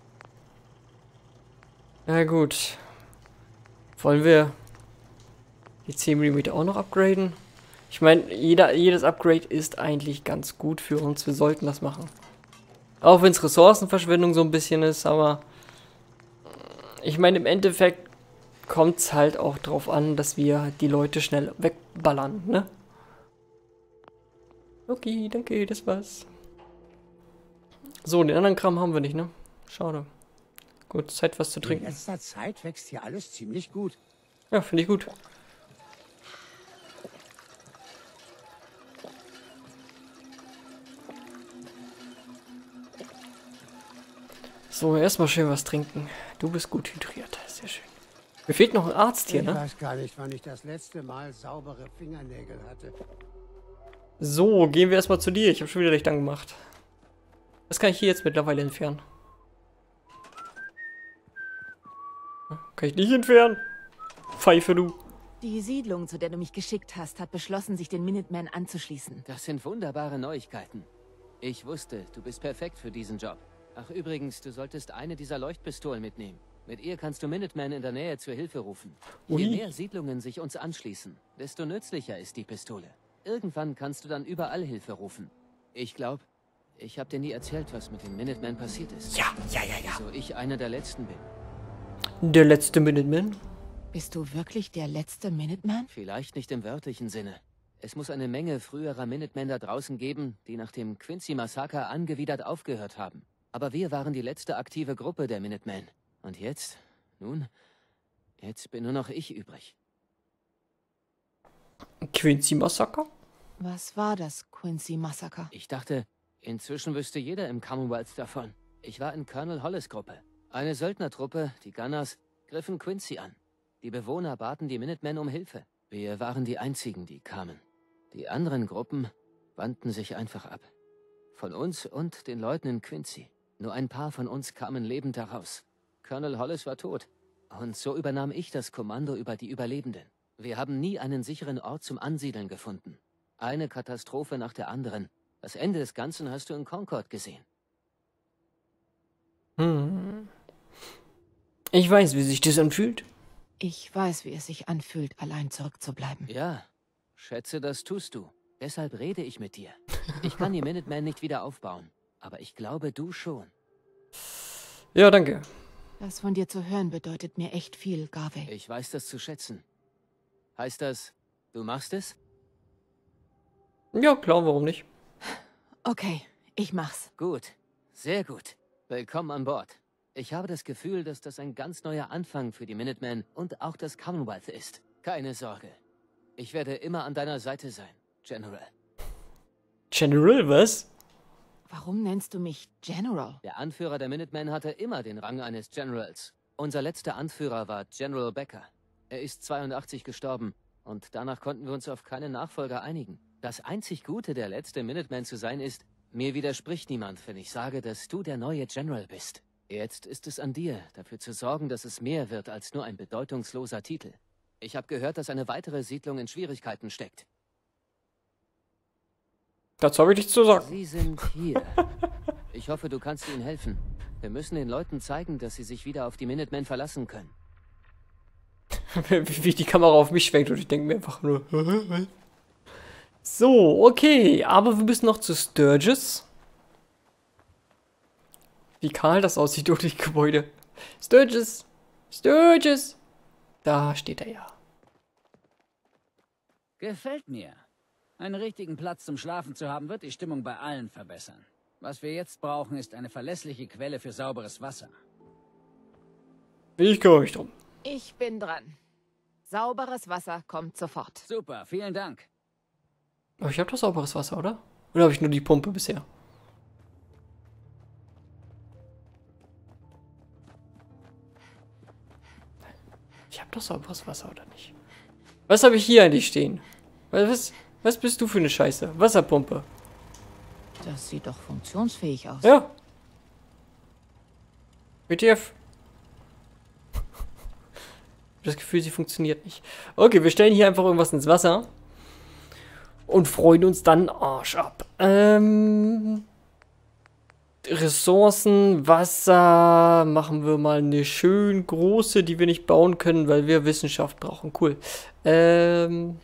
Na gut. Wollen wir die zehn Millimeter auch noch upgraden? Ich meine, jeder, jedes Upgrade ist eigentlich ganz gut für uns. Wir sollten das machen. Auch wenn es Ressourcenverschwendung so ein bisschen ist, aber ich meine, im Endeffekt kommt es halt auch drauf an, dass wir die Leute schnell wegballern, ne? Okay, danke, das war's. So, den anderen Kram haben wir nicht, ne? Schade. Gut, Zeit, was zu trinken. In letzter Zeit wächst hier alles ziemlich gut. Ja, finde ich gut. So, erstmal schön was trinken. Du bist gut hydriert. Sehr schön. Mir fehlt noch ein Arzt hier, ich ne? weiß gar nicht, wann ich das letzte Mal saubere Fingernägel hatte. So, gehen wir erstmal zu dir. Ich habe schon wieder Licht angemacht. Was kann ich hier jetzt mittlerweile entfernen? Kann ich nicht entfernen? Pfeife, du. Die Siedlung, zu der du mich geschickt hast, hat beschlossen, sich den Minutemen anzuschließen. Das sind wunderbare Neuigkeiten. Ich wusste, du bist perfekt für diesen Job. Ach übrigens, du solltest eine dieser Leuchtpistolen mitnehmen. Mit ihr kannst du Minutemen in der Nähe zur Hilfe rufen. Ui. Je mehr Siedlungen sich uns anschließen, desto nützlicher ist die Pistole. Irgendwann kannst du dann überall Hilfe rufen. Ich glaube, ich habe dir nie erzählt, was mit den Minutemen passiert ist. Ja, ja, ja, ja. So ich einer der Letzten bin. Der letzte Minuteman. Bist du wirklich der letzte Minuteman? Vielleicht nicht im wörtlichen Sinne. Es muss eine Menge früherer Minutemen da draußen geben, die nach dem Quincy-Massaker angewidert aufgehört haben. Aber wir waren die letzte aktive Gruppe der Minutemen. Und jetzt? Nun, jetzt bin nur noch ich übrig. Quincy Massaker? Was war das Quincy Massaker? Ich dachte, inzwischen wüsste jeder im Commonwealth davon. Ich war in Colonel Hollis Gruppe. Eine Söldnertruppe, die Gunners, griffen Quincy an. Die Bewohner baten die Minutemen um Hilfe. Wir waren die einzigen, die kamen. Die anderen Gruppen wandten sich einfach ab. Von uns und den Leuten in Quincy. Nur ein paar von uns kamen lebend heraus. Colonel Hollis war tot. Und so übernahm ich das Kommando über die Überlebenden. Wir haben nie einen sicheren Ort zum Ansiedeln gefunden. Eine Katastrophe nach der anderen. Das Ende des Ganzen hast du in Concord gesehen. Hm. Ich weiß, wie sich das anfühlt. Ich weiß, wie es sich anfühlt, allein zurückzubleiben. Ja, schätze, das tust du. Deshalb rede ich mit dir. Ich kann die Minutemen nicht wieder aufbauen. Aber ich glaube, du schon. Ja, danke. Das von dir zu hören bedeutet mir echt viel, Garvey. Ich weiß das zu schätzen. Heißt das, du machst es? Ja, klar, warum nicht? Okay, ich mach's. Gut, sehr gut. Willkommen an Bord. Ich habe das Gefühl, dass das ein ganz neuer Anfang für die Minutemen und auch das Commonwealth ist. Keine Sorge. Ich werde immer an deiner Seite sein, General. General, was? Warum nennst du mich General? Der Anführer der Minutemen hatte immer den Rang eines Generals. Unser letzter Anführer war General Becker. Er ist zweiundachtzig gestorben und danach konnten wir uns auf keinen Nachfolger einigen. Das einzig Gute, der letzte Minuteman zu sein, ist, mir widerspricht niemand, wenn ich sage, dass du der neue General bist. Jetzt ist es an dir, dafür zu sorgen, dass es mehr wird als nur ein bedeutungsloser Titel. Ich habe gehört, dass eine weitere Siedlung in Schwierigkeiten steckt. Dazu habe ich nichts zu sagen. Sie sind hier. Ich hoffe, du kannst ihnen helfen. Wir müssen den Leuten zeigen, dass sie sich wieder auf die Minutemen verlassen können. Wie die Kamera auf mich schwenkt und ich denke mir einfach nur... So, okay, aber wir müssen noch zu Sturgis. Wie kahl das aussieht durch die Gebäude. Sturgis! Sturgis! Da steht er ja. Gefällt mir. Einen richtigen Platz zum Schlafen zu haben, wird die Stimmung bei allen verbessern. Was wir jetzt brauchen, ist eine verlässliche Quelle für sauberes Wasser. Ich kümmere mich drum. Ich bin dran. Sauberes Wasser kommt sofort. Super, vielen Dank. Aber ich habe doch sauberes Wasser, oder? Oder habe ich nur die Pumpe bisher? Ich habe doch sauberes Wasser, oder nicht? Was habe ich hier eigentlich stehen? Was? Was bist du für eine Scheiße? Wasserpumpe. Das sieht doch funktionsfähig aus. Ja. W T F. Ich habe das Gefühl, sie funktioniert nicht. Okay, wir stellen hier einfach irgendwas ins Wasser. Und freuen uns dann Arsch ab. Ähm... Ressourcen, Wasser, machen wir mal eine schön große, die wir nicht bauen können, weil wir Wissenschaft brauchen. Cool. Ähm,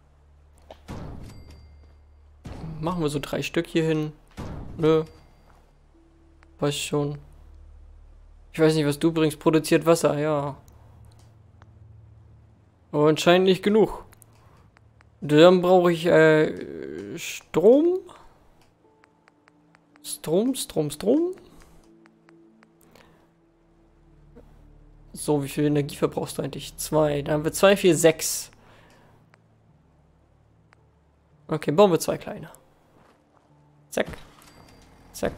machen wir so drei Stück hier hin. Nö. Weiß schon. Ich weiß nicht, was du bringst. Produziert Wasser, ja. Aber anscheinend nicht genug. Dann brauche ich äh, Strom. Strom, Strom, Strom. So, wie viel Energie verbrauchst du eigentlich? Zwei. Da haben wir zwei, vier, sechs. Okay, bauen wir zwei kleine. Zack. Zack.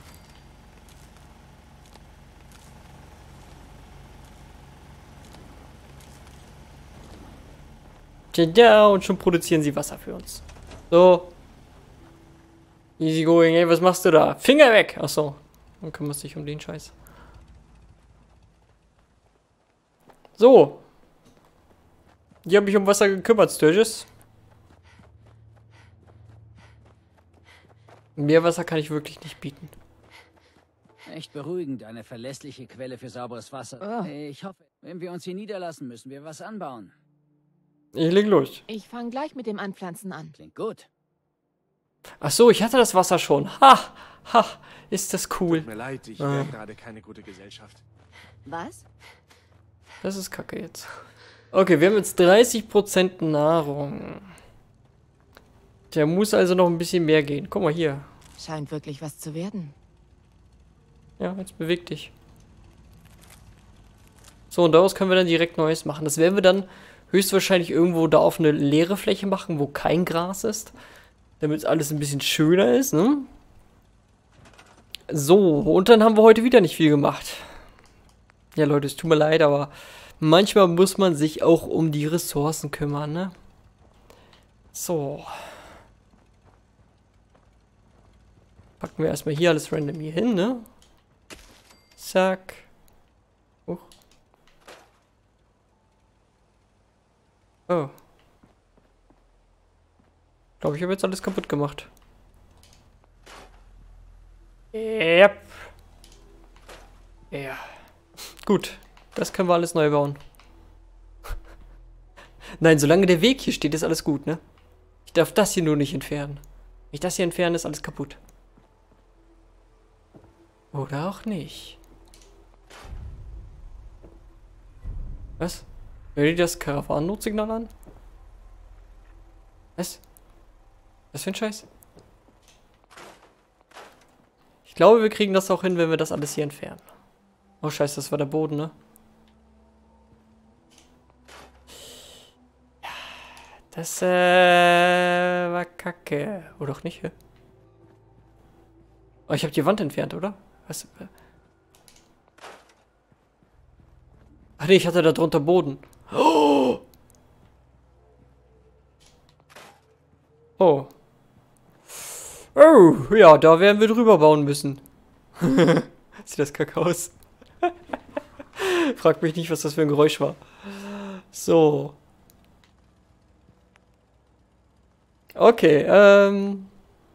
Tada, und schon produzieren sie Wasser für uns. So. Easy going, ey, was machst du da? Finger weg! Achso, dann kümmerst du dich um den Scheiß. So. Die haben mich um Wasser gekümmert, Sturgis. Mehr Wasser kann ich wirklich nicht bieten. Echt beruhigend, eine verlässliche Quelle für sauberes Wasser. Oh. Ich hoffe, wenn wir uns hier niederlassen, müssen wir was anbauen. Ich leg los. Ich fange gleich mit dem Anpflanzen an. Klingt gut. Ach so, ich hatte das Wasser schon. Ha! Ha! Ist das cool. Tut mir leid, ich Ah. wäre gerade keine gute Gesellschaft. Was? Das ist kacke jetzt. Okay, wir haben jetzt dreißig Prozent Nahrung. Der muss also noch ein bisschen mehr gehen. Guck mal hier. Scheint wirklich was zu werden. Ja, jetzt beweg dich. So, und daraus können wir dann direkt Neues machen. Das werden wir dann höchstwahrscheinlich irgendwo da auf eine leere Fläche machen, wo kein Gras ist. Damit alles ein bisschen schöner ist, ne? So, und dann haben wir heute wieder nicht viel gemacht. Ja, Leute, es tut mir leid, aber manchmal muss man sich auch um die Ressourcen kümmern, ne? So. Packen wir erstmal hier alles random hier hin, ne? Zack. Huch. Oh. Ich glaube, ich habe jetzt alles kaputt gemacht. Yep. Ja. Gut. Das können wir alles neu bauen. Nein, solange der Weg hier steht, ist alles gut, ne? Ich darf das hier nur nicht entfernen. Wenn ich das hier entferne, ist alles kaputt. Oder auch nicht. Was? Hört ihr das Karawanennotsignal an? Was? Was für ein Scheiß? Ich glaube, wir kriegen das auch hin, wenn wir das alles hier entfernen. Oh Scheiße, das war der Boden, ne? Ja, das äh, war kacke. Oder auch nicht, hä? Oh, ich habe die Wand entfernt, oder? Was? Ach nee, ich hatte da drunter Boden. Oh! Oh. Oh, ja, da werden wir drüber bauen müssen. Sieht das kacke aus. Frag mich nicht, was das für ein Geräusch war. So. Okay, ähm.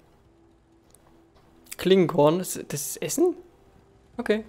Klingenkorn, das ist Essen? Okay.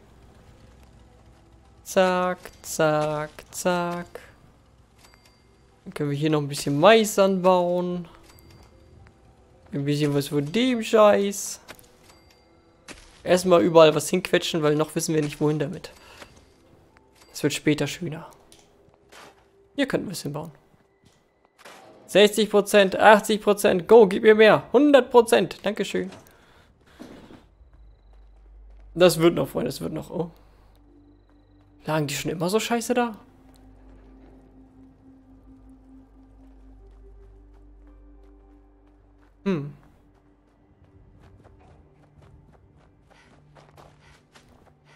Zack, zack, zack. Dann können wir hier noch ein bisschen Mais anbauen. Ein bisschen was von dem Scheiß. Erstmal überall was hinquetschen, weil noch wissen wir nicht, wohin damit. Das wird später schöner. Hier könnten wir es hinbauen. sechzig Prozent, achtzig Prozent, go, gib mir mehr. hundert Prozent, dankeschön. Das wird noch, Freunde, das wird noch. Oh. Lagen die schon immer so scheiße da? Hm.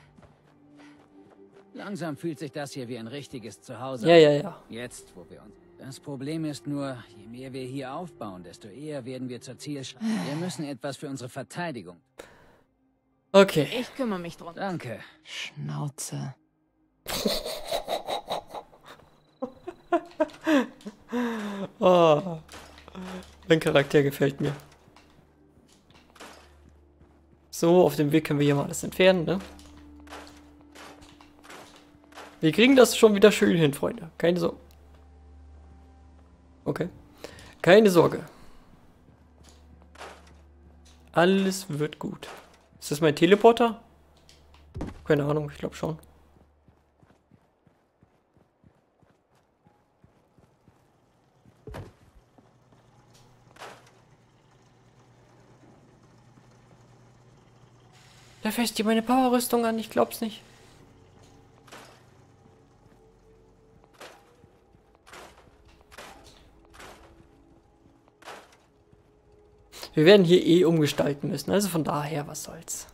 Langsam fühlt sich das hier wie ein richtiges Zuhause Ja, an. ja, ja. Jetzt, wo wir uns... Das Problem ist nur, je mehr wir hier aufbauen, desto eher werden wir zur Zielscheibe. Wir müssen etwas für unsere Verteidigung. Okay. Ich kümmere mich drum. Danke. Schnauze. Oh. Dein Charakter gefällt mir. So, auf dem Weg können wir hier mal alles entfernen, ne? Wir kriegen das schon wieder schön hin, Freunde. Keine Sorge. Okay. Keine Sorge. Alles wird gut. Ist das mein Teleporter? Keine Ahnung, ich glaube schon. Da fässt dir meine Powerrüstung an, ich glaub's nicht. Wir werden hier eh umgestalten müssen, also von daher, was soll's.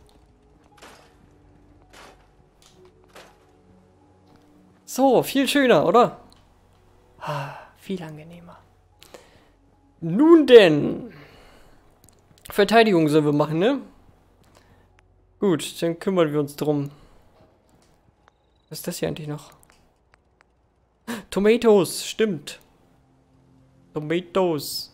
So, viel schöner, oder? Ah, viel angenehmer. Nun denn. Verteidigung sollen wir machen, ne? Gut, dann kümmern wir uns drum. Was ist das hier eigentlich noch? Tomatoes, stimmt. Tomatoes.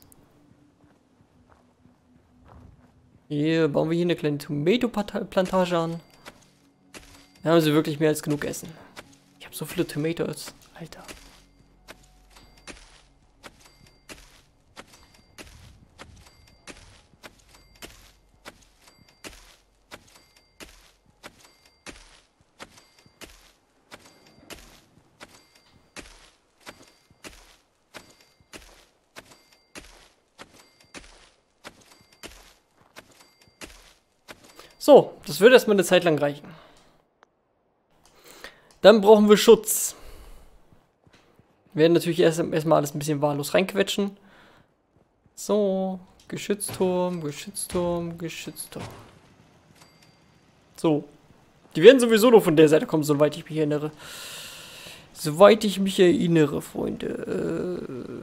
Hier bauen wir hier eine kleine Tomato-Plantage an. Da haben sie wirklich mehr als genug Essen. Ich habe so viele Tomatoes. Alter. So, das wird erstmal eine Zeit lang reichen. Dann brauchen wir Schutz. Wir werden natürlich erst erstmal alles ein bisschen wahllos reinquetschen. So, Geschützturm, Geschützturm, Geschützturm. So. Die werden sowieso nur von der Seite kommen, soweit ich mich erinnere. Soweit ich mich erinnere, Freunde.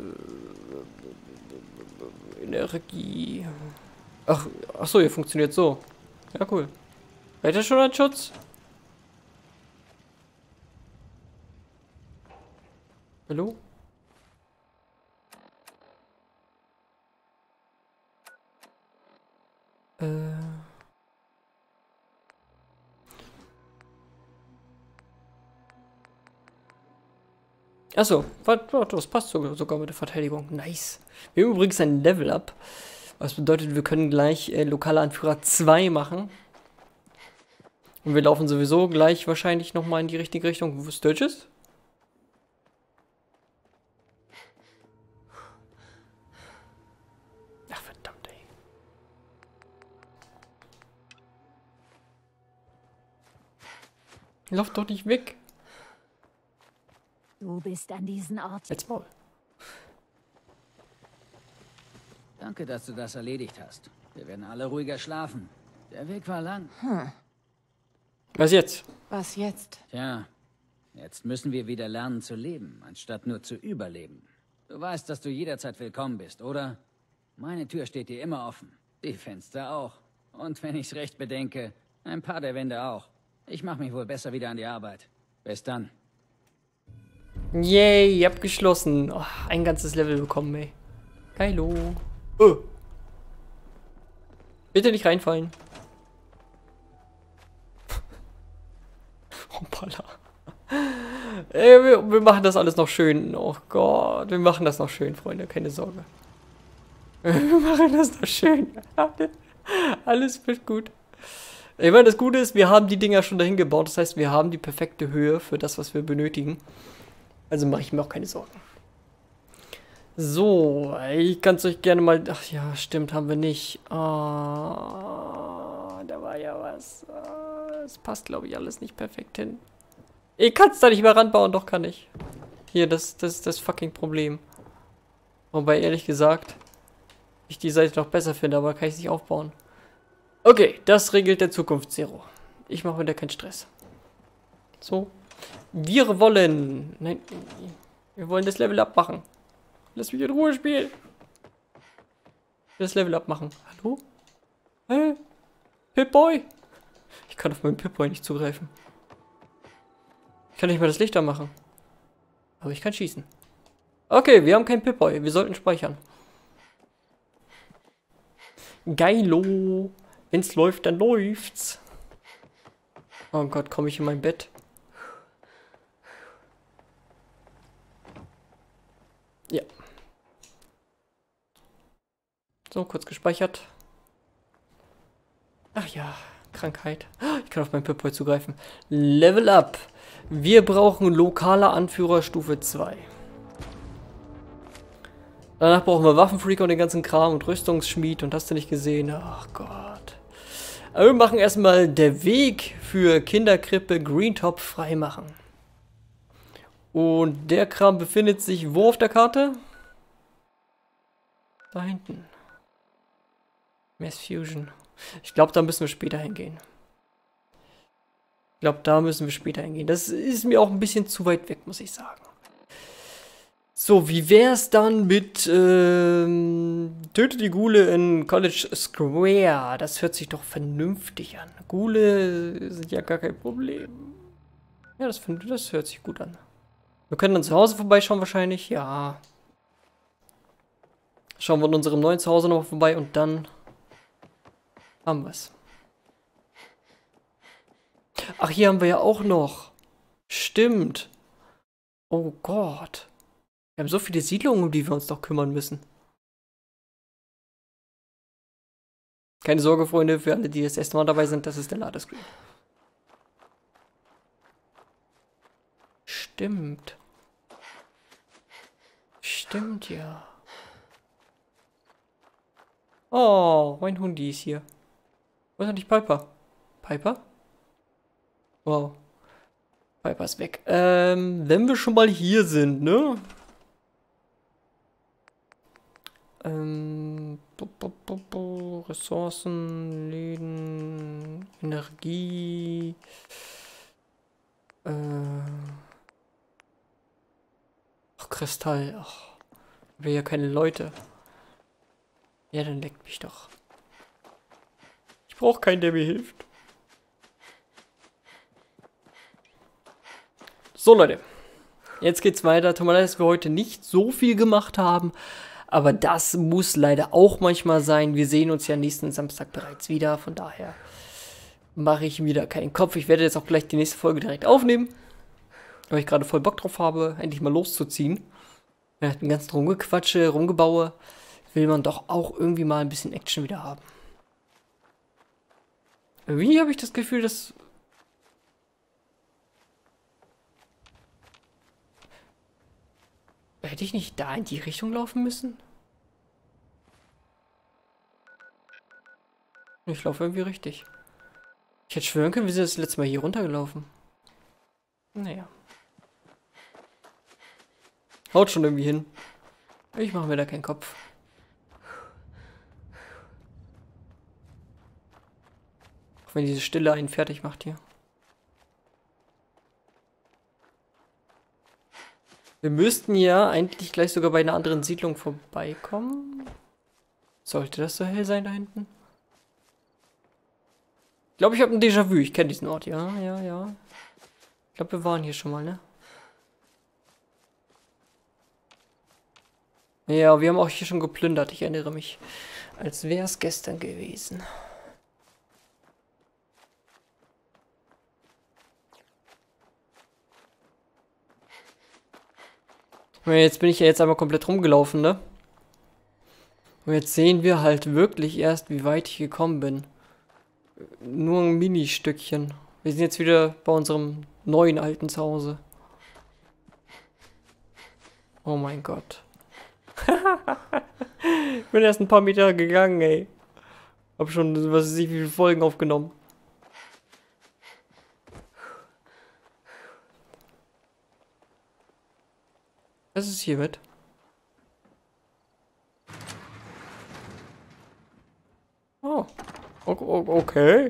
Äh, Energie. Ach, ach so, ihr funktioniert so. Ja, cool. Seid ihr schon ein Schutz? Hallo? Äh. Achso, das passt sogar mit der Verteidigung. Nice. Wir haben übrigens ein Level-Up. Was bedeutet, wir können gleich äh, lokaler Anführer zwei machen. Und wir laufen sowieso gleich wahrscheinlich nochmal in die richtige Richtung. Wo Sturgis? Ach, verdammt, ey. Lauf doch nicht weg. Du bist an diesen Ort. Jetzt Maul. Danke, dass du das erledigt hast. Wir werden alle ruhiger schlafen. Der Weg war lang. Hm. Was jetzt? Was jetzt? Tja, jetzt müssen wir wieder lernen zu leben, anstatt nur zu überleben. Du weißt, dass du jederzeit willkommen bist, oder? Meine Tür steht dir immer offen. Die Fenster auch. Und wenn ich's recht bedenke, ein paar der Wände auch. Ich mache mich wohl besser wieder an die Arbeit. Bis dann. Yay, abgeschlossen. Oh, ein ganzes Level bekommen, ey. Hallo. Oh. Bitte nicht reinfallen. Hoppala. Ey, wir, wir machen das alles noch schön. Oh Gott, wir machen das noch schön, Freunde. Keine Sorge. Wir machen das noch schön. Alles wird gut. Ich meine, das Gute ist, wir haben die Dinger schon dahin gebaut. Das heißt, wir haben die perfekte Höhe für das, was wir benötigen. Also mache ich mir auch keine Sorgen. So, ich kann es euch gerne mal... Ach ja, stimmt, haben wir nicht. Oh, da war ja was. Es passt, glaube ich, alles nicht perfekt hin. Ich kann es da nicht mehr ranbauen, doch kann ich. Hier, das, das ist das fucking Problem. Wobei, ehrlich gesagt, ich die Seite noch besser finde, aber kann ich es nicht aufbauen. Okay, das regelt der Zukunft Zero. Ich mache mir da keinen Stress. So. Wir wollen... Nein, wir wollen das Level abmachen. Lass mich in Ruhe spielen. Das Level abmachen. Hallo? Hä? Pip-Boy? Ich kann auf meinen Pip-Boy nicht zugreifen. Ich kann nicht mal das Licht anmachen. Aber ich kann schießen. Okay, wir haben keinen Pip-Boy. Wir sollten speichern. Geilo. Wenn's läuft, dann läuft's. Oh Gott, komme ich in mein Bett? Ja. So, kurz gespeichert. Ach ja, Krankheit. Ich kann auf meinen Pip-Boy zugreifen. Level up. Wir brauchen lokaler Anführer Stufe zwei. Danach brauchen wir Waffenfreak und den ganzen Kram und Rüstungsschmied und hast du nicht gesehen. Ach Gott. Aber wir machen erstmal der Weg für Kinderkrippe Greentop freimachen. Und der Kram befindet sich wo auf der Karte? Da hinten. Mass Fusion. Ich glaube, da müssen wir später hingehen. Ich glaube, da müssen wir später hingehen. Das ist mir auch ein bisschen zu weit weg, muss ich sagen. So, wie wär's dann mit ähm, Töte die Ghule in College Square? Das hört sich doch vernünftig an. Ghule sind ja gar kein Problem. Ja, das, das hört sich gut an. Wir können dann zu Hause vorbeischauen wahrscheinlich. Ja. Schauen wir in unserem neuen Zuhause noch vorbei und dann haben wir es. Ach, hier haben wir ja auch noch. Stimmt. Oh Gott. Wir haben so viele Siedlungen, um die wir uns doch kümmern müssen. Keine Sorge, Freunde, für alle, die das erste Mal dabei sind, das ist der Ladescreen. Stimmt. Stimmt, ja. Oh, mein Hundi ist hier. Wo ist eigentlich Piper? Piper? Wow. Piper ist weg. Ähm, wenn wir schon mal hier sind, ne? Ähm, bo, bo, bo, bo, Ressourcen, Läden, Energie. Äh. Ach, Kristall. Ach, wir ja keine Leute. Ja, dann leckt mich doch. Ich brauche keinen, der mir hilft. So, Leute. Jetzt geht's weiter. Tut mir leid, dass wir heute nicht so viel gemacht haben. Aber das muss leider auch manchmal sein. Wir sehen uns ja nächsten Samstag bereits wieder. Von daher mache ich wieder keinen Kopf. Ich werde jetzt auch gleich die nächste Folge direkt aufnehmen. Weil ich gerade voll Bock drauf habe, endlich mal loszuziehen. Ja, den ganzen Rumgequatsche, Rumgebaue, will man doch auch irgendwie mal ein bisschen Action wieder haben. Irgendwie habe ich das Gefühl, dass... Hätte ich nicht da in die Richtung laufen müssen? Ich laufe irgendwie richtig. Ich hätte schwören können, wir sind das letzte Mal hier runtergelaufen. Naja. Haut schon irgendwie hin. Ich mache mir da keinen Kopf. Auch wenn diese Stille einen fertig macht hier. Wir müssten ja eigentlich gleich sogar bei einer anderen Siedlung vorbeikommen. Sollte das so hell sein da hinten? Ich glaube, ich habe ein Déjà-vu. Ich kenne diesen Ort. Ja, ja, ja. Ich glaube, wir waren hier schon mal, ne? Ja, wir haben auch hier schon geplündert. Ich erinnere mich. Als wäre es gestern gewesen. Jetzt bin ich ja jetzt einmal komplett rumgelaufen, ne? Und jetzt sehen wir halt wirklich erst, wie weit ich gekommen bin. Nur ein Mini-Stückchen. Wir sind jetzt wieder bei unserem neuen alten Zuhause. Oh mein Gott. Ich bin erst ein paar Meter gegangen, ey. Hab schon, was weiß ich, wie viele Folgen aufgenommen. Was ist hiermit? Oh. Okay.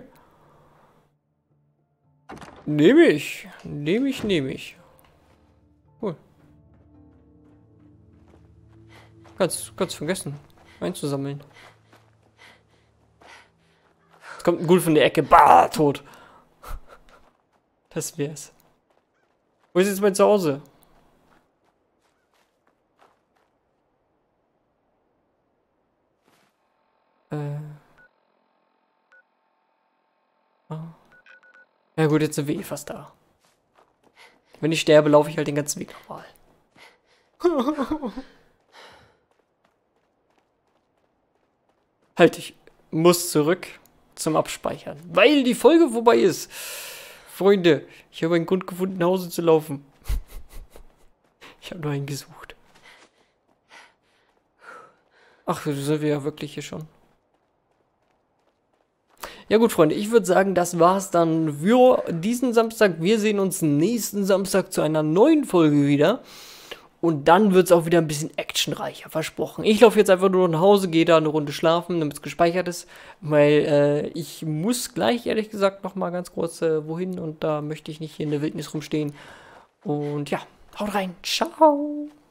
Nehme ich. Nehme ich, nehme ich. Cool. Ganz, ganz vergessen, einzusammeln. Es kommt ein Ghoul von der Ecke. Bah, tot. Das wär's. Wo ist jetzt mein Zuhause? Äh. Oh. Ja gut, jetzt sind wir eh fast da. Wenn ich sterbe, laufe ich halt den ganzen Weg nochmal. Halt, ich muss zurück zum Abspeichern, weil die Folge vorbei ist. Freunde, ich habe einen Grund gefunden, nach Hause zu laufen. Ich habe nur einen gesucht. Ach, sind wir ja wirklich hier schon. Ja gut, Freunde, ich würde sagen, das war's dann für diesen Samstag. Wir sehen uns nächsten Samstag zu einer neuen Folge wieder. Und dann wird es auch wieder ein bisschen actionreicher, versprochen. Ich laufe jetzt einfach nur nach Hause, gehe da eine Runde schlafen, damit es gespeichert ist. Weil äh, ich muss gleich, ehrlich gesagt, nochmal ganz kurz äh, wohin. Und da möchte ich nicht hier in der Wildnis rumstehen. Und ja, haut rein. Ciao.